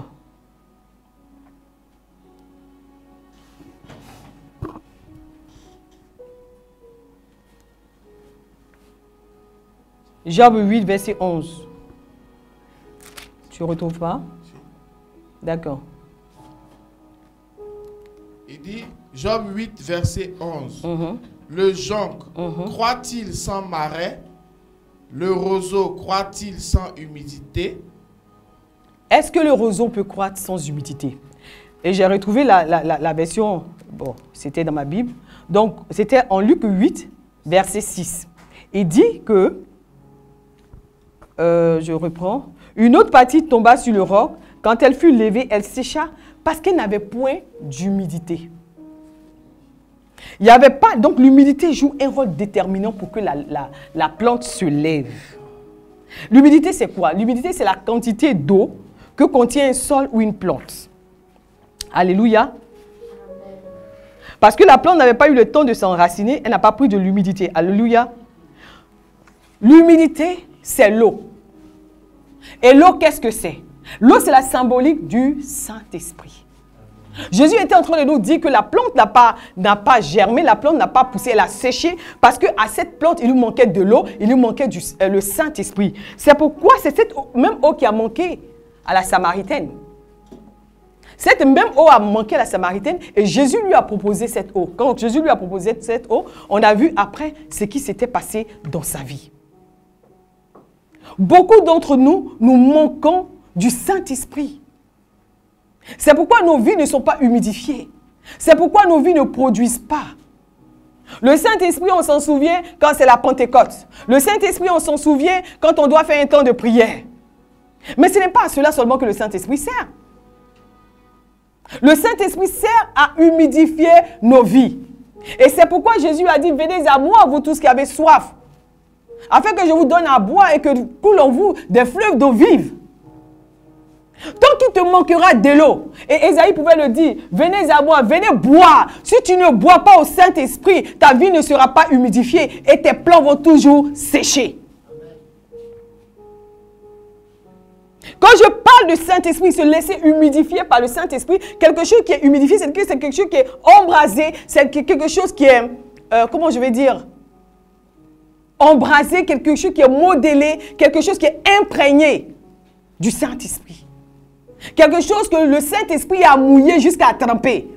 Job 8, verset 11. Tu ne retrouves pas? D'accord. dit, Job 8, verset 11. Le jonc croît-il sans marais? Le roseau croît-il sans humidité? Est-ce que le roseau peut croître sans humidité? Et j'ai retrouvé la version, bon, c'était dans ma Bible. Donc, c'était en Luc 8, verset 6. Il dit que, je reprends, une autre partie tomba sur le roc. Quand elle fut levée, elle sécha parce qu'elle n'avait point d'humidité. Il n'y avait pas, donc l'humidité joue un rôle déterminant pour que la plante se lève. L'humidité, c'est quoi? L'humidité, c'est la quantité d'eau que contient un sol ou une plante. Alléluia. Parce que la plante n'avait pas eu le temps de s'enraciner, elle n'a pas pris de l'humidité. Alléluia. L'humidité, c'est l'eau. Et l'eau, qu'est-ce que c'est? L'eau, c'est la symbolique du Saint-Esprit. Jésus était en train de nous dire que la plante n'a pas germé, la plante n'a pas poussé, elle a séché parce qu'à cette plante, il lui manquait de l'eau, il lui manquait le Saint-Esprit. C'est pourquoi c'est cette même eau qui a manqué à la Samaritaine. Cette même eau a manqué à la Samaritaine et Jésus lui a proposé cette eau. Quand Jésus lui a proposé cette eau, on a vu après ce qui s'était passé dans sa vie. Beaucoup d'entre nous, nous manquons du Saint-Esprit. C'est pourquoi nos vies ne sont pas humidifiées. C'est pourquoi nos vies ne produisent pas. Le Saint-Esprit, on s'en souvient quand c'est la Pentecôte. Le Saint-Esprit, on s'en souvient quand on doit faire un temps de prière. Mais ce n'est pas à cela seulement que le Saint-Esprit sert. Le Saint-Esprit sert à humidifier nos vies. Et c'est pourquoi Jésus a dit, venez à moi, vous tous qui avez soif, afin que je vous donne à boire et que coulent en vous des fleuves d'eau vive. Tant qu'il te manquera de l'eau, et Ésaïe pouvait le dire, venez à moi, venez boire. Si tu ne bois pas au Saint-Esprit, ta vie ne sera pas humidifiée et tes plants vont toujours sécher. Quand je parle de Saint-Esprit, se laisser humidifier par le Saint-Esprit, quelque chose qui est humidifié, c'est quelque chose qui est embrasé, c'est quelque chose qui est, comment je vais dire, embrasé, quelque chose qui est modélé, quelque chose qui est imprégné du Saint-Esprit. Quelque chose que le Saint-Esprit a mouillé jusqu'à tremper.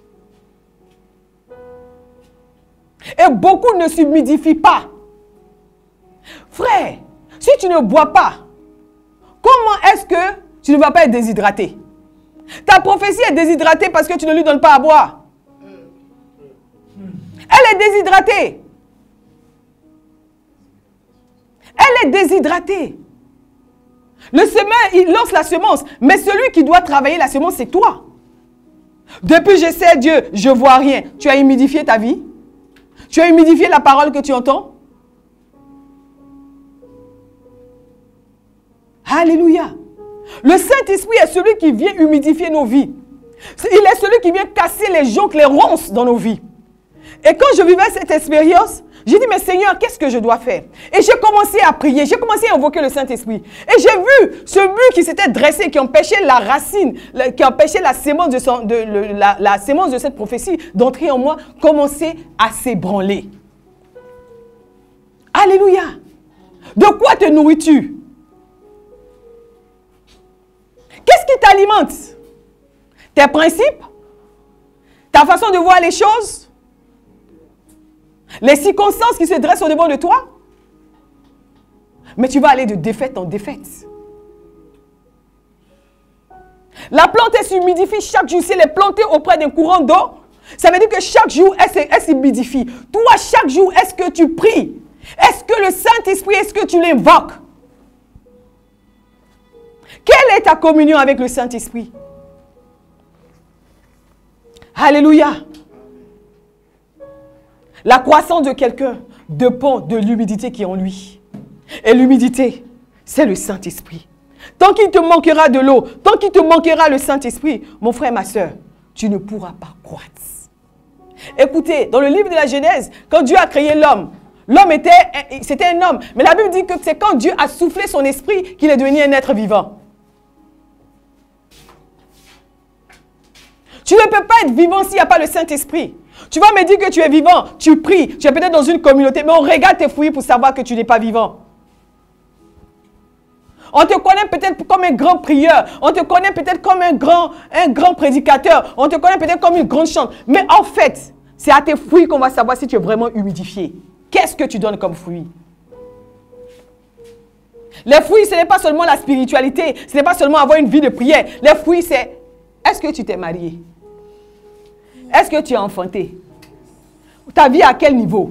Et beaucoup ne s'humidifient pas. Frère, si tu ne bois pas, comment est-ce que tu ne vas pas être déshydraté? Ta prophétie est déshydratée parce que tu ne lui donnes pas à boire. Elle est déshydratée. Elle est déshydratée. Le semeur, il lance la semence, mais celui qui doit travailler la semence, c'est toi. Depuis je sais Dieu, je ne vois rien. Tu as humidifié ta vie? Tu as humidifié la parole que tu entends? Alléluia. Le Saint-Esprit est celui qui vient humidifier nos vies. Il est celui qui vient casser les joncs, les ronces dans nos vies. Et quand je vivais cette expérience, j'ai dit, mais Seigneur, qu'est-ce que je dois faire? Et j'ai commencé à prier, j'ai commencé à invoquer le Saint-Esprit. Et j'ai vu ce mur qui s'était dressé, qui empêchait la racine, qui empêchait la sémence la sémence de cette prophétie d'entrer en moi, commencer à s'ébranler. Alléluia. De quoi te nourris-tu? Qu'est-ce qui t'alimente? Tes principes? Ta façon de voir les choses? Les circonstances qui se dressent au-devant de toi? Mais tu vas aller de défaite en défaite. La plante, elle s'humidifie chaque jour. Si elle est plantée auprès d'un courant d'eau, ça veut dire que chaque jour, elle s'humidifie. Toi, chaque jour, est-ce que tu pries? Est-ce que le Saint-Esprit, est-ce que tu l'invoques? Quelle est ta communion avec le Saint-Esprit? Alléluia. La croissance de quelqu'un dépend de l'humidité qui est en lui. Et l'humidité, c'est le Saint-Esprit. Tant qu'il te manquera de l'eau, tant qu'il te manquera le Saint-Esprit, mon frère, ma soeur, tu ne pourras pas croître. Écoutez, dans le livre de la Genèse, quand Dieu a créé l'homme, c'était un homme. Mais la Bible dit que c'est quand Dieu a soufflé son esprit qu'il est devenu un être vivant. Tu ne peux pas être vivant s'il n'y a pas le Saint-Esprit. Tu vas me dire que tu es vivant, tu pries, tu es peut-être dans une communauté, mais on regarde tes fruits pour savoir que tu n'es pas vivant. On te connaît peut-être comme un grand prieur. On te connaît peut-être comme un grand prédicateur. On te connaît peut-être comme une grande chante. Mais en fait, c'est à tes fruits qu'on va savoir si tu es vraiment humidifié. Qu'est-ce que tu donnes comme fruit? Les fruits, ce n'est pas seulement la spiritualité. Ce n'est pas seulement avoir une vie de prière. Les fruits, c'est est-ce que tu t'es marié? Est-ce que tu es enfanté? Ta vie à quel niveau?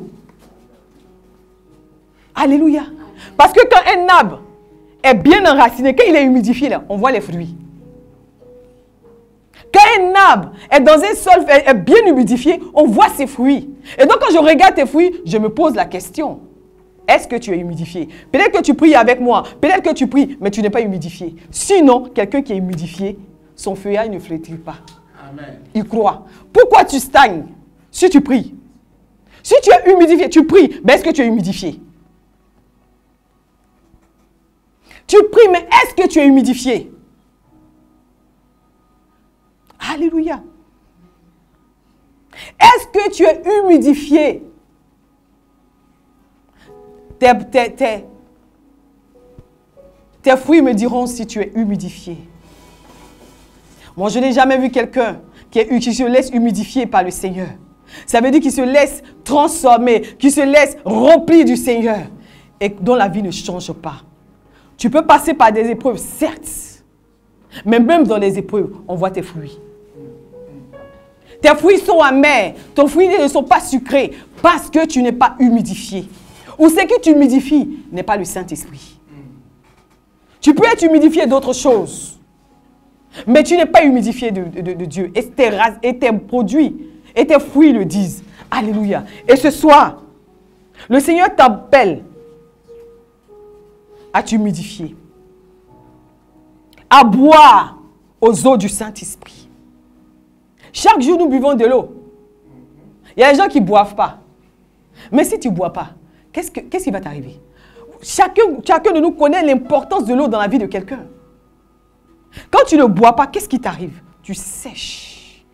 Alléluia. Parce que quand un arbre est bien enraciné, quand il est humidifié, là, on voit les fruits. Quand un arbre est dans un sol est bien humidifié, on voit ses fruits. Et donc quand je regarde tes fruits, je me pose la question. Est-ce que tu es humidifié? Peut-être que tu pries avec moi, peut-être que tu pries, mais tu n'es pas humidifié. Sinon, quelqu'un qui est humidifié, son feuillage ne flétrit pas. Amen. Il croit. Pourquoi tu stagnes si tu pries? Si tu es humidifié, tu pries, mais est-ce que tu es humidifié? Tu pries, mais est-ce que tu es humidifié? Alléluia. Est-ce que tu es humidifié? Tes fruits me diront si tu es humidifié. Moi, je n'ai jamais vu quelqu'un qui se laisse humidifier par le Seigneur. Ça veut dire qu'il se laisse transformer, qu'il se laisse remplir du Seigneur et dont la vie ne change pas. Tu peux passer par des épreuves, certes, mais même dans les épreuves, on voit tes fruits. Tes fruits sont amers, tes fruits ne sont pas sucrés parce que tu n'es pas humidifié. Ou ce que tu humidifies n'est pas le Saint-Esprit. Tu peux être humidifié d'autres choses, mais tu n'es pas humidifié de Dieu. Et tes produits et tes fruits le disent. Alléluia. Et ce soir, le Seigneur t'appelle à t'humidifier, à boire aux eaux du Saint-Esprit. Chaque jour, nous buvons de l'eau. Il y a des gens qui ne boivent pas. Mais si tu ne bois pas, qu'est-ce qui va t'arriver? Chacun de nous connaît l'importance de l'eau dans la vie de quelqu'un. Quand tu ne bois pas, qu'est-ce qui t'arrive? Tu sèches.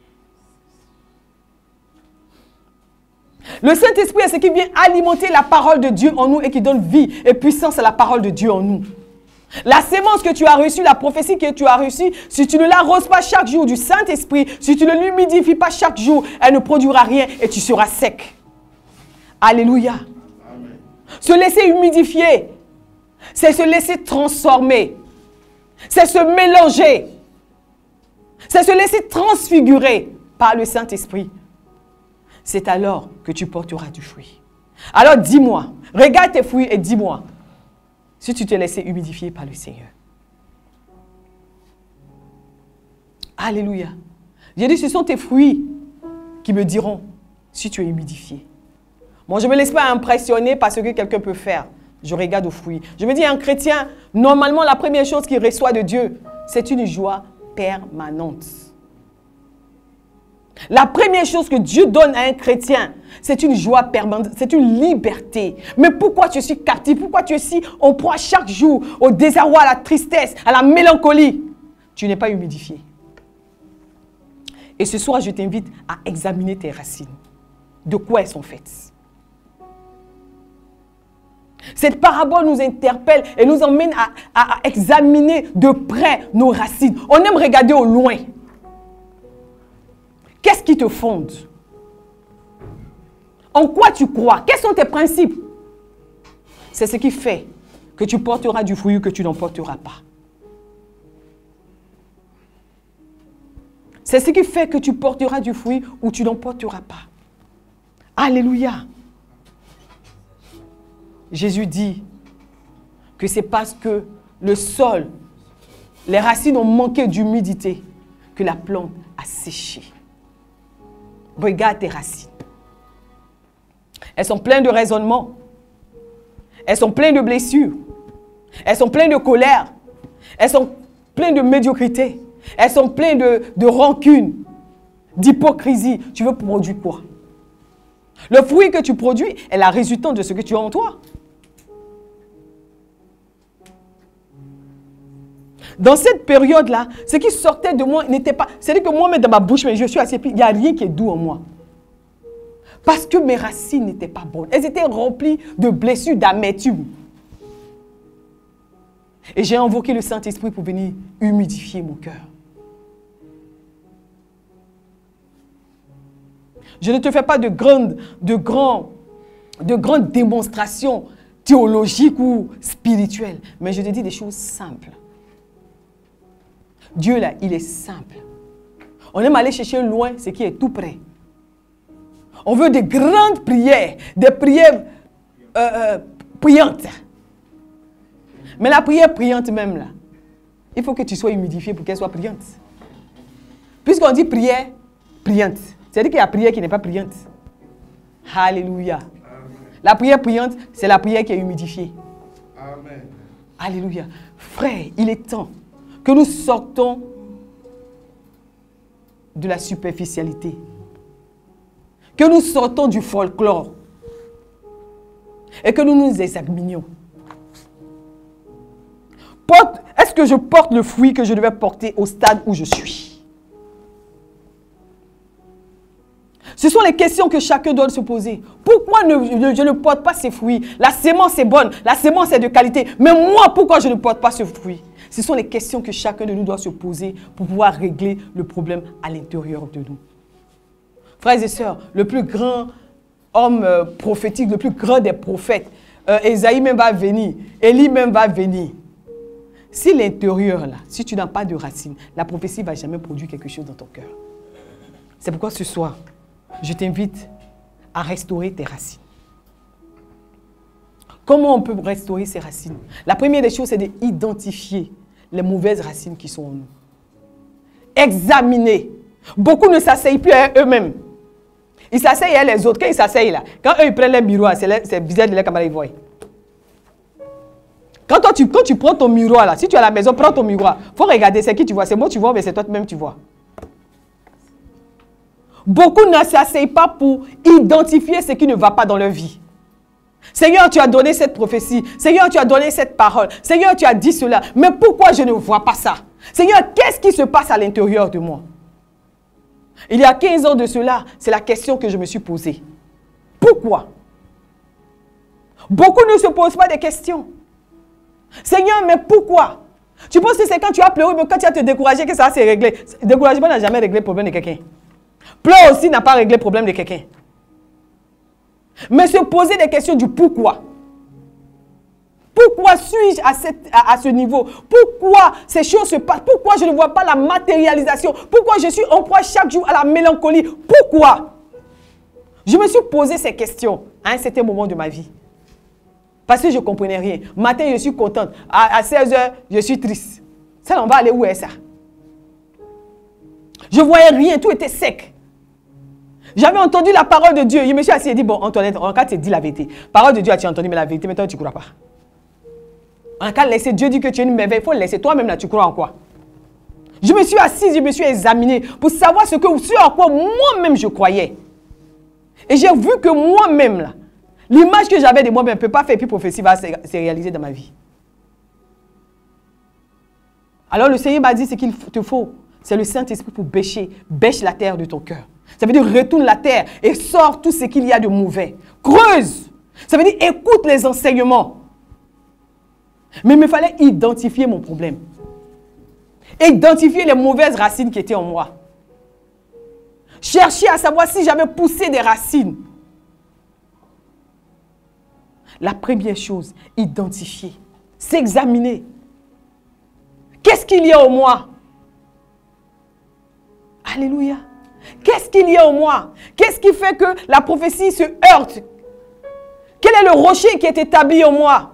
Le Saint-Esprit est ce qui vient alimenter la parole de Dieu en nous et qui donne vie et puissance à la parole de Dieu en nous. La sémence que tu as reçue, la prophétie que tu as reçue, si tu ne l'arroses pas chaque jour du Saint-Esprit, si tu ne l'humidifies pas chaque jour, elle ne produira rien et tu seras sec. Alléluia. Amen. Se laisser humidifier, c'est se laisser transformer, c'est se mélanger, c'est se laisser transfigurer par le Saint-Esprit. C'est alors que tu porteras du fruit. Alors dis-moi, regarde tes fruits et dis-moi si tu t'es laissé humidifier par le Seigneur. Alléluia. J'ai dit, ce sont tes fruits qui me diront si tu es humidifié. Moi, je ne me laisse pas impressionner par ce que quelqu'un peut faire. Je regarde aux fruits. Je me dis, un chrétien, normalement, la première chose qu'il reçoit de Dieu, c'est une joie permanente. La première chose que Dieu donne à un chrétien, c'est une joie permanente, c'est une liberté. Mais pourquoi tu suis captif? Pourquoi tu es si en proie chaque jour au désarroi, à la tristesse, à la mélancolie? Tu n'es pas humidifié. Et ce soir, je t'invite à examiner tes racines. De quoi elles sont faites? Cette parabole nous interpelle et nous emmène à examiner de près nos racines. On aime regarder au loin. Qu'est-ce qui te fonde? En quoi tu crois? Quels sont tes principes? C'est ce qui fait que tu porteras du fruit ou que tu n'en porteras pas. C'est ce qui fait que tu porteras du fruit ou tu n'en porteras pas. Alléluia. Jésus dit que c'est parce que le sol, les racines ont manqué d'humidité que la plante a séché. Regarde tes racines. Elles sont pleines de raisonnements. Elles sont pleines de blessures. Elles sont pleines de colère. Elles sont pleines de médiocrité. Elles sont pleines de rancune, d'hypocrisie. Tu veux produire quoi? Le fruit que tu produis est la résultante de ce que tu as en toi. Dans cette période-là, ce qui sortait de moi n'était pas... C'est-à-dire que moi-même dans ma bouche, mais je suis assez... Il n'y a rien qui est doux en moi. Parce que mes racines n'étaient pas bonnes. Elles étaient remplies de blessures, d'amertume. Et j'ai invoqué le Saint-Esprit pour venir humidifier mon cœur. Je ne te fais pas de grandes démonstrations théologiques ou spirituelles, mais je te dis des choses simples. Dieu, là, il est simple. On aime aller chercher loin ce qui est tout près. On veut des grandes prières, des prières priantes. Mais la prière priante même, là, il faut que tu sois humidifié pour qu'elle soit priante. Puisqu'on dit prière priante, c'est-à-dire qu'il y a prière qui n'est pas priante. Alléluia. Amen. La prière priante, c'est la prière qui est humidifiée. Amen. Alléluia. Frère, il est temps que nous sortons de la superficialité. Que nous sortons du folklore. Et que nous nous examinions. Est-ce que je porte le fruit que je devais porter au stade où je suis? Ce sont les questions que chacun doit se poser. Pourquoi je ne porte pas ces fruits? La sémence est bonne, la sémence est de qualité. Mais moi, pourquoi je ne porte pas ce fruit? Ce sont les questions que chacun de nous doit se poser pour pouvoir régler le problème à l'intérieur de nous. Frères et sœurs, le plus grand homme prophétique, le plus grand des prophètes, Ésaïe même va venir, Élie même va venir. Si l'intérieur, là, si tu n'as pas de racines, la prophétie ne va jamais produire quelque chose dans ton cœur. C'est pourquoi ce soir, je t'invite à restaurer tes racines. Comment on peut restaurer ces racines? La première des choses, c'est d'identifier les mauvaises racines qui sont en nous. Examiner. Beaucoup ne s'asseyent plus à eux-mêmes. Ils s'asseyent à les autres. Quand ils s'asseyent là, quand eux ils prennent les miroirs, c'est bizarre de les camarades ils voient. Quand tu prends ton miroir là, si tu es à la maison, prends ton miroir. Il faut regarder, c'est qui tu vois. C'est moi tu vois, mais c'est toi-même tu vois. Beaucoup ne s'asseyent pas pour identifier ce qui ne va pas dans leur vie. Seigneur, tu as donné cette prophétie. Seigneur, tu as donné cette parole. Seigneur, tu as dit cela. Mais pourquoi je ne vois pas ça? Seigneur, qu'est-ce qui se passe à l'intérieur de moi? Il y a 15 ans de cela, c'est la question que je me suis posée. Pourquoi? Beaucoup ne se posent pas des questions. Seigneur, mais pourquoi? Tu penses que c'est quand tu as pleuré, mais quand tu as te découragé que ça va se régler. Le découragement n'a jamais réglé le problème de quelqu'un. Pleurer aussi n'a pas réglé le problème de quelqu'un. Mais se poser des questions du pourquoi. Pourquoi suis-je à ce niveau? Pourquoi ces choses se passent? Pourquoi je ne vois pas la matérialisation? Pourquoi je suis en proie chaque jour à la mélancolie? Pourquoi? Je me suis posé ces questions à un certain moment de ma vie. Parce que je ne comprenais rien. Matin, je suis contente. À 16 h, je suis triste. Ça, on va aller où est ça? Je ne voyais rien, tout était sec. J'avais entendu la parole de Dieu. Je me suis assis et dit, bon, Antoinette, on va te dire la vérité. Parole de Dieu, tu as entendu, mais la vérité, maintenant, tu ne crois pas. En cas, laisser Dieu dire que tu es une merveille, il faut laisser toi-même là, tu crois en quoi? Je me suis assise, je me suis examinée pour savoir ce en quoi moi-même je croyais. Et j'ai vu que moi-même, là, l'image que j'avais de moi-même ne peut pas faire, et puis prophétie va se réaliser dans ma vie. Alors le Seigneur m'a dit ce qu'il te faut, c'est le Saint-Esprit pour bêcher. Bêche la terre de ton cœur. Ça veut dire retourne la terre et sors tout ce qu'il y a de mauvais. Creuse. Ça veut dire écoute les enseignements. Mais il me fallait identifier mon problème. Identifier les mauvaises racines qui étaient en moi. Chercher à savoir si j'avais poussé des racines. La première chose, identifier. S'examiner. Qu'est-ce qu'il y a en moi? Alléluia. Qu'est-ce qu'il y a en moi? Qu'est-ce qui fait que la prophétie se heurte? Quel est le rocher qui est établi en moi?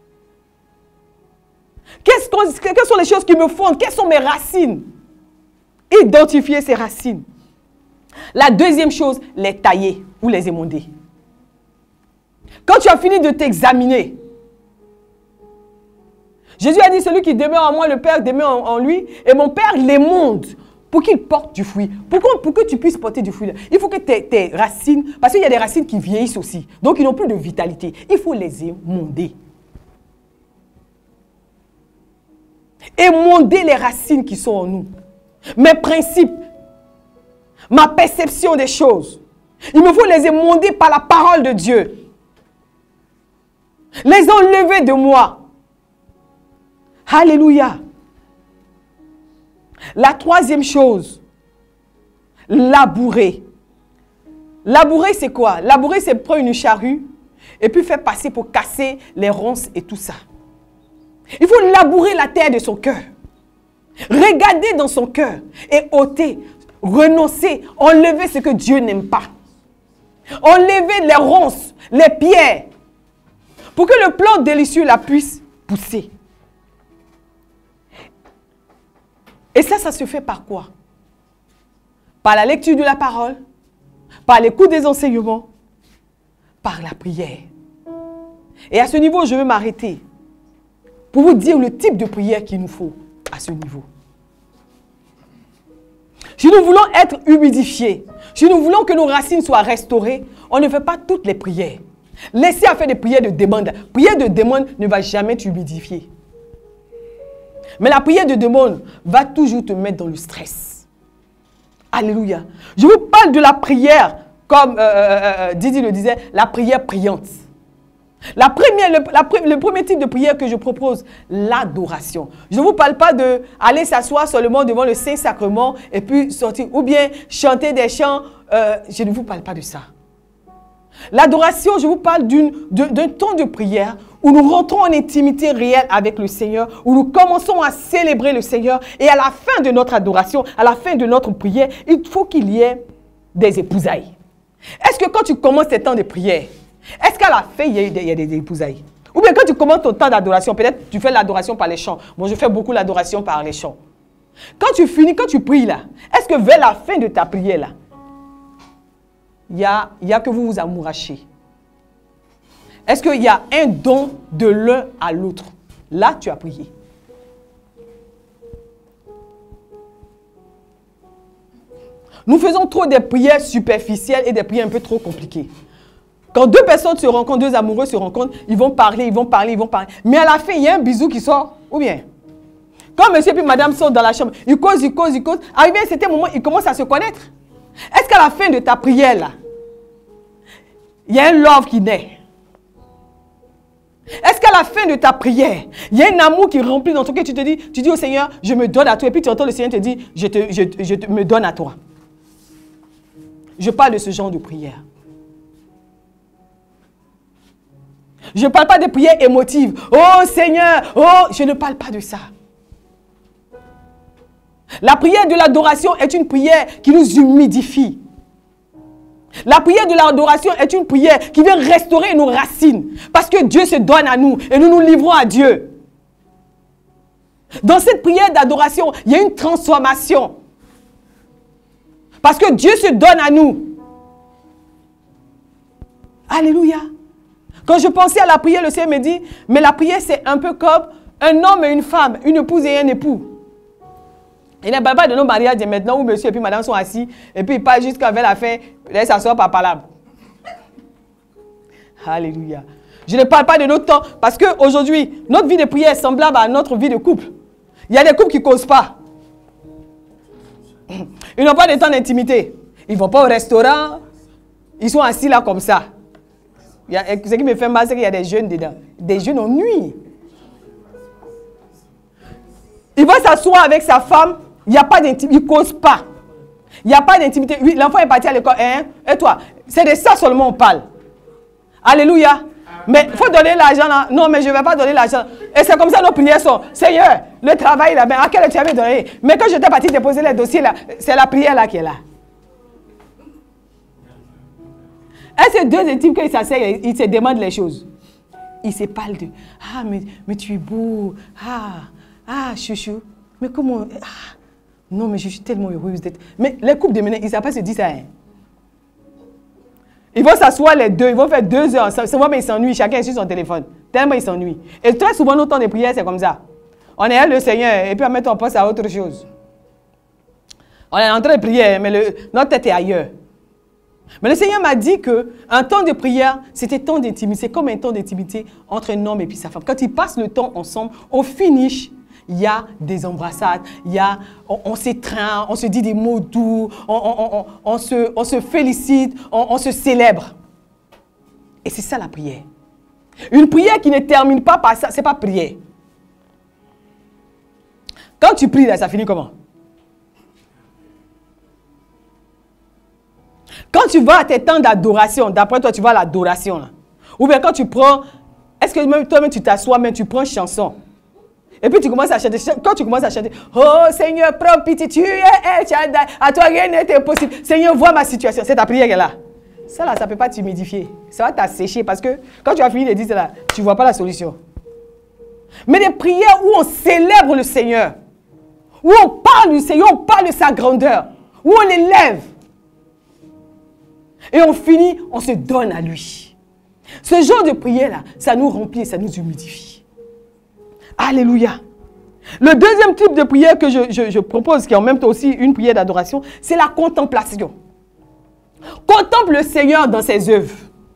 Quelles sont les choses qui me fondent? Quelles sont mes racines? Identifier ces racines. La deuxième chose, les tailler ou les émonder. Quand tu as fini de t'examiner, Jésus a dit, celui qui demeure en moi, le Père demeure en lui, et mon Père l'émonde pour qu'il porte du fruit. Pour que tu puisses porter du fruit, il faut que tes racines, parce qu'il y a des racines qui vieillissent aussi, donc ils n'ont plus de vitalité. Il faut les émonder. Émonder les racines qui sont en nous. Mes principes, ma perception des choses. Il me faut les émonder par la parole de Dieu. Les enlever de moi. Alléluia. La troisième chose, labourer. Labourer, c'est quoi? Labourer, c'est prendre une charrue et puis faire passer pour casser les ronces et tout ça. Il faut labourer la terre de son cœur. Regarder dans son cœur et ôter, renoncer, enlever ce que Dieu n'aime pas. Enlever les ronces, les pierres, pour que le plant délicieux la puisse pousser. Et ça se fait par quoi? Par la lecture de la parole, par l'écoute des enseignements, par la prière. Et à ce niveau, je vais m'arrêter pour vous dire le type de prière qu'il nous faut à ce niveau. Si nous voulons être humidifiés, si nous voulons que nos racines soient restaurées, on ne fait pas toutes les prières. Laissez à faire des prières de demande. Prière de demande ne va jamais t'humidifier. Mais la prière de demande va toujours te mettre dans le stress. Alléluia. Je vous parle de la prière, comme Didi le disait, la prière priante. Le premier type de prière que je propose, l'adoration. Je ne vous parle pas d'aller s'asseoir seulement devant le Saint-Sacrement et puis sortir, ou bien chanter des chants. Je ne vous parle pas de ça. L'adoration, je vous parle d'un temps de prière où nous rentrons en intimité réelle avec le Seigneur, où nous commençons à célébrer le Seigneur. Et à la fin de notre adoration, à la fin de notre prière, il faut qu'il y ait des épousailles. Est-ce que quand tu commences ces temps de prière, est-ce qu'à la fin, il y a des épousailles? Ou bien quand tu commences ton temps d'adoration, peut-être tu fais l'adoration par les chants. Moi, je fais beaucoup l'adoration par les chants. Quand tu finis, quand tu pries là, est-ce que vers la fin de ta prière là, il y a que vous vous amourachez? Est-ce qu'il y a un don de l'un à l'autre? Là, tu as prié. Nous faisons trop des prières superficielles et des prières un peu trop compliquées. Quand deux personnes se rencontrent, deux amoureux se rencontrent, ils vont parler, ils vont parler, ils vont parler. Mais à la fin, il y a un bisou qui sort. Ou bien, quand monsieur et madame sortent dans la chambre, ils causent, ils causent, ils causent. Arrivé à un certain moment, ils commencent à se connaître. Est-ce qu'à la fin de ta prière, là, il y a un love qui naît? Est-ce qu'à la fin de ta prière, il y a un amour qui remplit dans ton cœur? Tu dis au Seigneur, je me donne à toi. Et puis tu entends le Seigneur te dire, je me donne à toi. Je parle de ce genre de prière. Je ne parle pas de prières émotives. Oh Seigneur, oh, je ne parle pas de ça. La prière de l'adoration est une prière qui nous humidifie. La prière de l'adoration est une prière qui vient restaurer nos racines. Parce que Dieu se donne à nous et nous nous livrons à Dieu. Dans cette prière d'adoration, il y a une transformation. Parce que Dieu se donne à nous. Alléluia. Quand je pensais à la prière, le Seigneur me dit, mais la prière c'est un peu comme un homme et une femme, une épouse et un époux. Il ne parle pas de nos mariages de maintenant où monsieur et puis madame sont assis et puis ils parlent jusqu'à vers la fin, là ils s'assoient par palabre. Alléluia. Je ne parle pas de notre temps parce qu'aujourd'hui, notre vie de prière est semblable à notre vie de couple. Il y a des couples qui ne causent pas. Ils n'ont pas de temps d'intimité. Ils ne vont pas au restaurant. Ils sont assis là comme ça. Ce qui me fait mal, c'est qu'il y a des jeunes dedans. Des jeunes en nuit. Il va s'asseoir avec sa femme. Il n'y a pas d'intimité. Il ne cause pas. Il n'y a pas d'intimité. Oui, l'enfant est parti à l'école. Hein? Et toi? C'est de ça seulement on parle. Alléluia. Mais il faut donner l'argent là. Non, mais je ne vais pas donner l'argent. Et c'est comme ça nos prières sont. Seigneur, le travail là, à quel heure tu avais donné? Mais quand j'étais parti déposer les dossiers là, c'est la prière là qui est là. Et ces deux intimes, quand ils s'asseyent, ils se demandent les choses. Ils se parlent de « Ah, mais tu es beau. Ah, chouchou. Mais comment... Ah, non, mais je suis tellement heureuse d'être... » Mais les couples de maintenant, ils ne savent pas se dire ça. Hein. Ils vont s'asseoir les deux. Ils vont faire 2 heures ensemble. Souvent, ils s'ennuient. Chacun est sur son téléphone. Tellement ils s'ennuient. Et très souvent, nos temps de prière, c'est comme ça. On est avec le Seigneur et puis on met on passe à autre chose. On est en train de prier, mais notre tête est ailleurs. Mais le Seigneur m'a dit qu'un temps de prière, c'était temps d'intimité. C'est comme un temps d'intimité entre un homme et puis sa femme. Quand ils passent le temps ensemble, au finish, il y a des embrassades, on s'étreint, on se dit des mots doux, on se félicite, on se célèbre. Et c'est ça la prière. Une prière qui ne termine pas par ça, ce n'est pas prière. Quand tu pries là, ça finit comment? Quand tu vas à tes temps d'adoration, d'après toi, tu vas à l'adoration là. Ou bien quand tu prends, est-ce que même toi-même tu t'assois, mais tu prends une chanson. Et puis tu commences à chanter. Quand tu commences à chanter, oh Seigneur, prends pitié, tu es El Shaddai, à toi rien n'est impossible. Seigneur, vois ma situation. C'est ta prière qui est là. Ça là, ça ne peut pas t'humidifier. Ça va t'assécher parce que quand tu as fini de dire cela, tu ne vois pas la solution. Mais des prières où on célèbre le Seigneur, où on parle du Seigneur, on parle de sa grandeur, où on l'élève. Et on finit, on se donne à lui. Ce genre de prière-là, ça nous remplit et ça nous humidifie. Alléluia. Le deuxième type de prière que je propose, qui est en même temps aussi une prière d'adoration, c'est la contemplation. Contemple le Seigneur dans ses œuvres.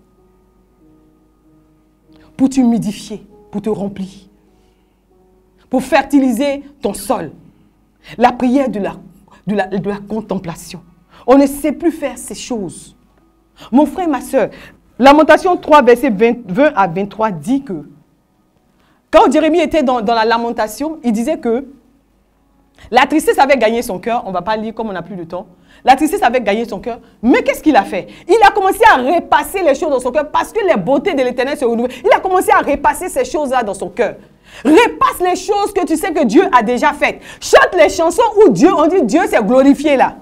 Pour t'humidifier, pour te remplir. Pour fertiliser ton sol. La prière de la contemplation. On ne sait plus faire ces choses. Mon frère et ma soeur, Lamentation 3, verset 20 à 23 dit que quand Jérémie était dans la lamentation, il disait que la tristesse avait gagné son cœur. On ne va pas lire comme on n'a plus de temps. La tristesse avait gagné son cœur. Mais qu'est-ce qu'il a fait? Il a commencé à repasser les choses dans son cœur parce que les beautés de l'Éternel se renouvellent. Il a commencé à repasser ces choses-là dans son cœur. Repasse les choses que tu sais que Dieu a déjà faites. Chante les chansons où on dit Dieu s'est glorifié là.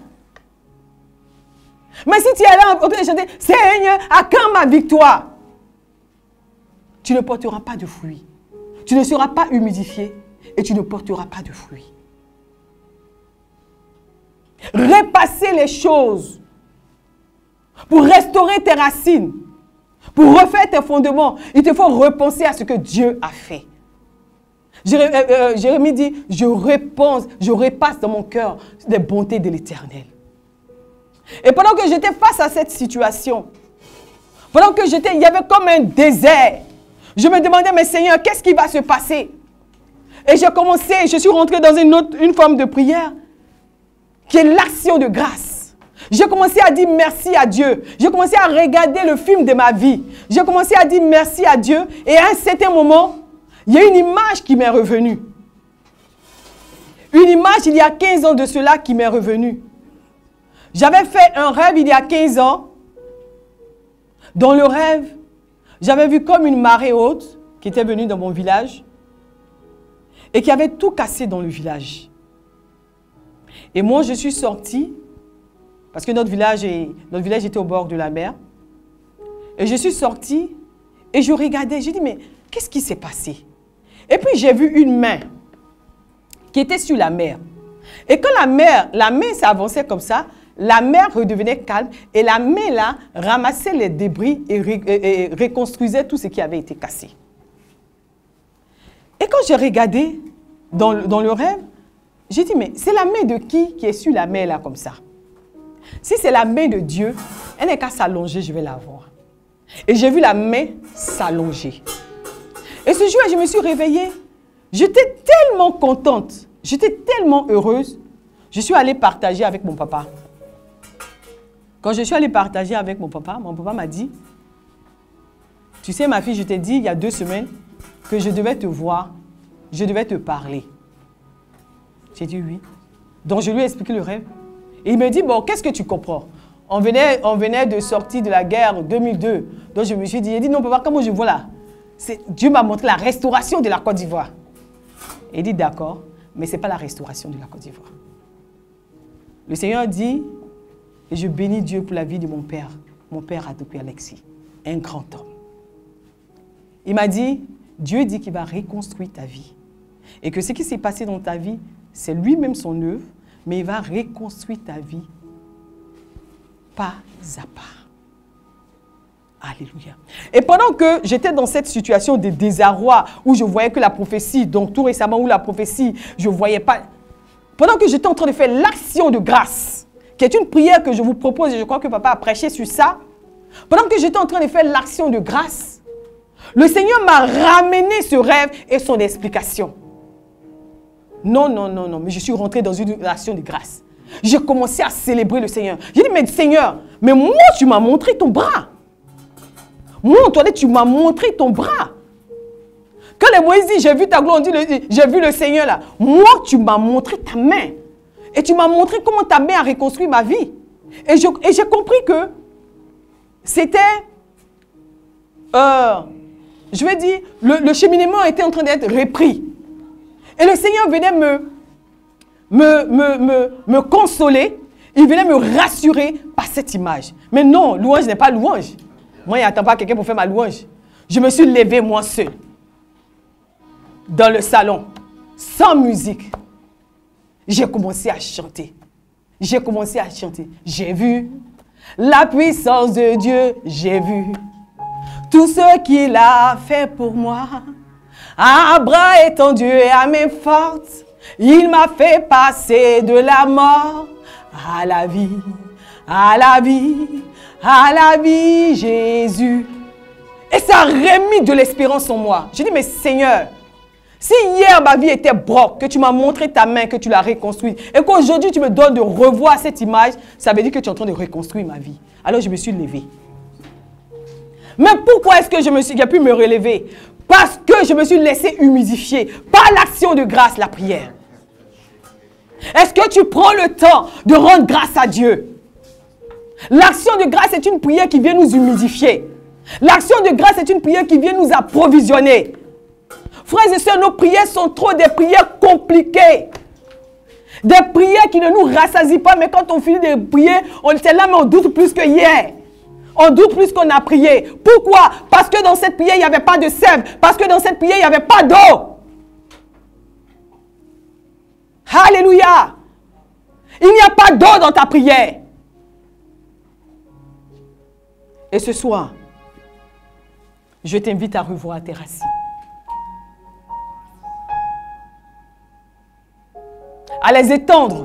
Mais si tu es là en train de chanter, Seigneur, à quand ma victoire? Tu ne porteras pas de fruits. Tu ne seras pas humidifié et tu ne porteras pas de fruits. Repasser les choses pour restaurer tes racines, pour refaire tes fondements. Il te faut repenser à ce que Dieu a fait. Jérémie dit, je repasse dans mon cœur les bontés de l'Éternel. Et pendant que j'étais face à cette situation, pendant que il y avait comme un désert, je me demandais, mais Seigneur, qu'est-ce qui va se passer? Et j'ai commencé, je suis rentré dans une forme de prière qui est l'action de grâce. J'ai commencé à dire merci à Dieu. J'ai commencé à regarder le film de ma vie. J'ai commencé à dire merci à Dieu. Et à un certain moment, il y a une image qui m'est revenue. Une image il y a 15 ans de cela qui m'est revenue. J'avais fait un rêve il y a 15 ans. Dans le rêve, j'avais vu comme une marée haute qui était venue dans mon village et qui avait tout cassé dans le village. Et moi, je suis sortie parce que notre village était au bord de la mer. Et je suis sortie et je regardais. J'ai dit, mais qu'est-ce qui s'est passé? Et puis, j'ai vu une main qui était sur la mer. Et quand la main s'avançait comme ça, la mer redevenait calme et la main là ramassait les débris et reconstruisait tout ce qui avait été cassé. Et quand j'ai regardé dans le rêve, j'ai dit, mais c'est la main de qui est sur la mer là comme ça? Si c'est la main de Dieu, elle n'est qu'à s'allonger, je vais la voir. Et j'ai vu la main s'allonger. Et ce jour, je me suis réveillée. J'étais tellement contente, j'étais tellement heureuse. Je suis allée partager avec mon papa. Quand je suis allée partager avec mon papa m'a dit, tu sais ma fille, je t'ai dit il y a 2 semaines que je devais te voir, je devais te parler. J'ai dit oui. Donc je lui ai expliqué le rêve. Et il me dit, bon, qu'est-ce que tu comprends? On venait de sortir de la guerre en 2002. Donc je me suis dit, il dit, non papa, comment je vois là? Dieu m'a montré la restauration de la Côte d'Ivoire. Il dit, d'accord, mais ce n'est pas la restauration de la Côte d'Ivoire. Le Seigneur dit, et je bénis Dieu pour la vie de mon père Adopé Alexis, un grand homme. Il m'a dit, Dieu dit qu'il va reconstruire ta vie. Et que ce qui s'est passé dans ta vie, c'est lui-même son œuvre, mais il va reconstruire ta vie pas à pas. Alléluia. Et pendant que j'étais dans cette situation de désarroi, où je voyais que la prophétie, donc tout récemment, où la prophétie, je ne voyais pas. Pendant que j'étais en train de faire l'action de grâce, qui est une prière que je vous propose, et je crois que papa a prêché sur ça. Pendant que j'étais en train de faire l'action de grâce, le Seigneur m'a ramené ce rêve et son explication. Non, mais je suis rentré dans une action de grâce. J'ai commencé à célébrer le Seigneur. J'ai dit, mais Seigneur, mais moi, tu m'as montré ton bras. Moi, Antoinette, tu m'as montré ton bras. Quand les Moïse dit, j'ai vu ta gloire, on dit, j'ai vu le Seigneur là. Moi, tu m'as montré ta main. Et tu m'as montré comment ta main a reconstruit ma vie. Et j'ai compris que c'était, je vais dire, le cheminement était en train d'être repris. Et le Seigneur venait me consoler. Il venait me rassurer par cette image. Mais non, louange n'est pas louange. Moi, il n'attend pas quelqu'un pour faire ma louange. Je me suis levé moi seul. Dans le salon. Sans musique. J'ai commencé à chanter. J'ai commencé à chanter. J'ai vu la puissance de Dieu. J'ai vu tout ce qu'il a fait pour moi. À bras étendus et à main forte, il m'a fait passer de la mort à la vie, à la vie, à la vie, Jésus. Et ça a remis de l'espérance en moi. Je dis, mais Seigneur, si hier ma vie était broke, que tu m'as montré ta main, que tu l'as reconstruite, et qu'aujourd'hui tu me donnes de revoir cette image, ça veut dire que tu es en train de reconstruire ma vie. Alors je me suis levée. Mais pourquoi est-ce que j'ai pu me relever? Parce que je me suis laissé humidifier par l'action de grâce, la prière. Est-ce que tu prends le temps de rendre grâce à Dieu? L'action de grâce est une prière qui vient nous humidifier. L'action de grâce est une prière qui vient nous approvisionner. Frères et sœurs, nos prières sont trop des prières compliquées. Des prières qui ne nous rassasient pas, mais quand on finit de prier, on était là, mais on doute plus que hier. On doute plus qu'on a prié. Pourquoi? Parce que dans cette prière, il n'y avait pas de sève. Parce que dans cette prière, il n'y avait pas d'eau. Alléluia. Il n'y a pas d'eau dans ta prière. Et ce soir, je t'invite à revoir tes racines. À les étendre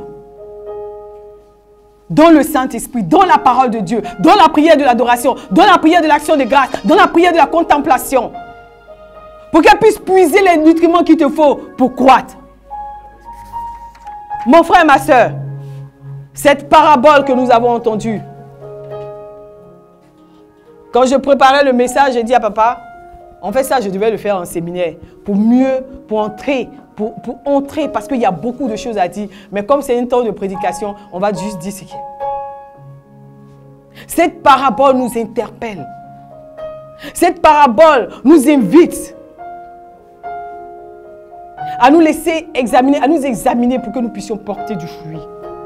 dans le Saint-Esprit, dans la parole de Dieu, dans la prière de l'adoration, dans la prière de l'action de grâce, dans la prière de la contemplation. Pour qu'elle puisse puiser les nutriments qu'il te faut pour croître. Mon frère et ma soeur, cette parabole que nous avons entendue, quand je préparais le message, j'ai dit à papa, en fait ça, je devais le faire en séminaire pour mieux, pour entrer, parce qu'il y a beaucoup de choses à dire. Mais comme c'est un temps de prédication, on va juste dire ce qu'il y a. Cette parabole nous interpelle. Cette parabole nous invite à nous laisser examiner, à nous examiner pour que nous puissions porter du fruit.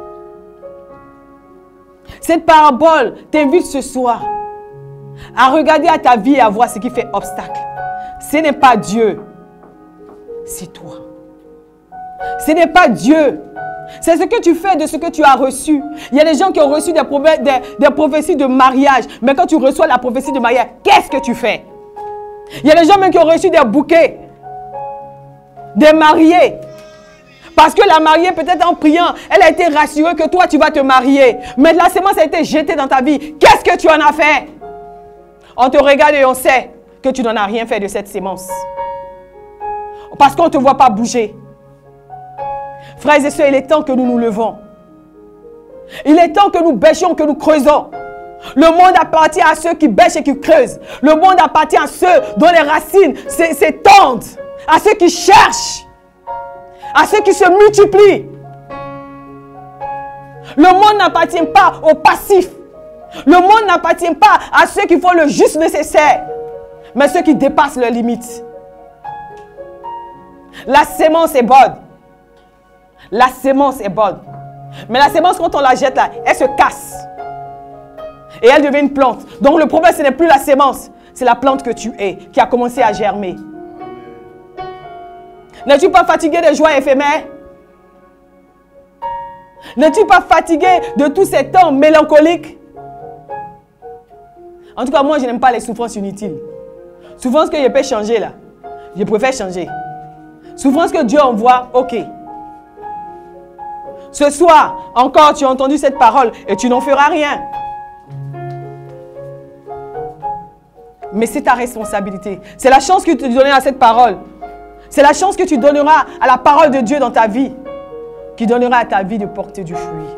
Cette parabole t'invite ce soir à regarder à ta vie et à voir ce qui fait obstacle. Ce n'est pas Dieu, c'est toi. Ce n'est pas Dieu, c'est ce que tu fais de ce que tu as reçu. Il y a des gens qui ont reçu des prophéties de mariage, mais quand tu reçois la prophétie de mariage, qu'est-ce que tu fais? Il y a des gens même qui ont reçu des bouquets, des mariés. Parce que la mariée, peut-être en priant, elle a été rassurée que toi, tu vas te marier. Mais la sémence a été jetée dans ta vie. Qu'est-ce que tu en as fait? On te regarde et on sait que tu n'en as rien fait de cette sémence. Parce qu'on ne te voit pas bouger. Frères et sœurs, il est temps que nous nous levons. Il est temps que nous bêchions, que nous creusons. Le monde appartient à ceux qui bêchent et qui creusent. Le monde appartient à ceux dont les racines s'étendent. À ceux qui cherchent. À ceux qui se multiplient. Le monde n'appartient pas aux passifs. Le monde n'appartient pas à ceux qui font le juste nécessaire, mais ceux qui dépassent leurs limites. La sémence est bonne. La sémence est bonne. Mais la sémence, quand on la jette là, elle se casse. Et elle devient une plante. Donc le problème, ce n'est plus la sémence. C'est la plante que tu es, qui a commencé à germer. N'es-tu pas fatigué des joies éphémères? N'es-tu pas fatigué de tous ces temps mélancoliques? En tout cas, moi, je n'aime pas les souffrances inutiles. Souffrance que je peux changer là. Je préfère changer. Souffrance que Dieu envoie, ok. Ce soir, encore, tu as entendu cette parole et tu n'en feras rien. Mais c'est ta responsabilité. C'est la chance que tu donneras à cette parole. C'est la chance que tu donneras à la parole de Dieu dans ta vie, qui donnera à ta vie de porter du fruit.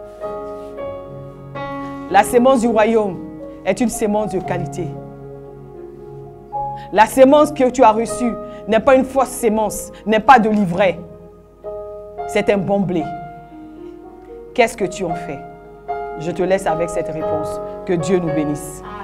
La sémence du royaume est une sémence de qualité. La sémence que tu as reçue n'est pas une fausse sémence, n'est pas de l'ivraie. C'est un bon blé. Qu'est-ce que tu en fais? Je te laisse avec cette réponse. Que Dieu nous bénisse.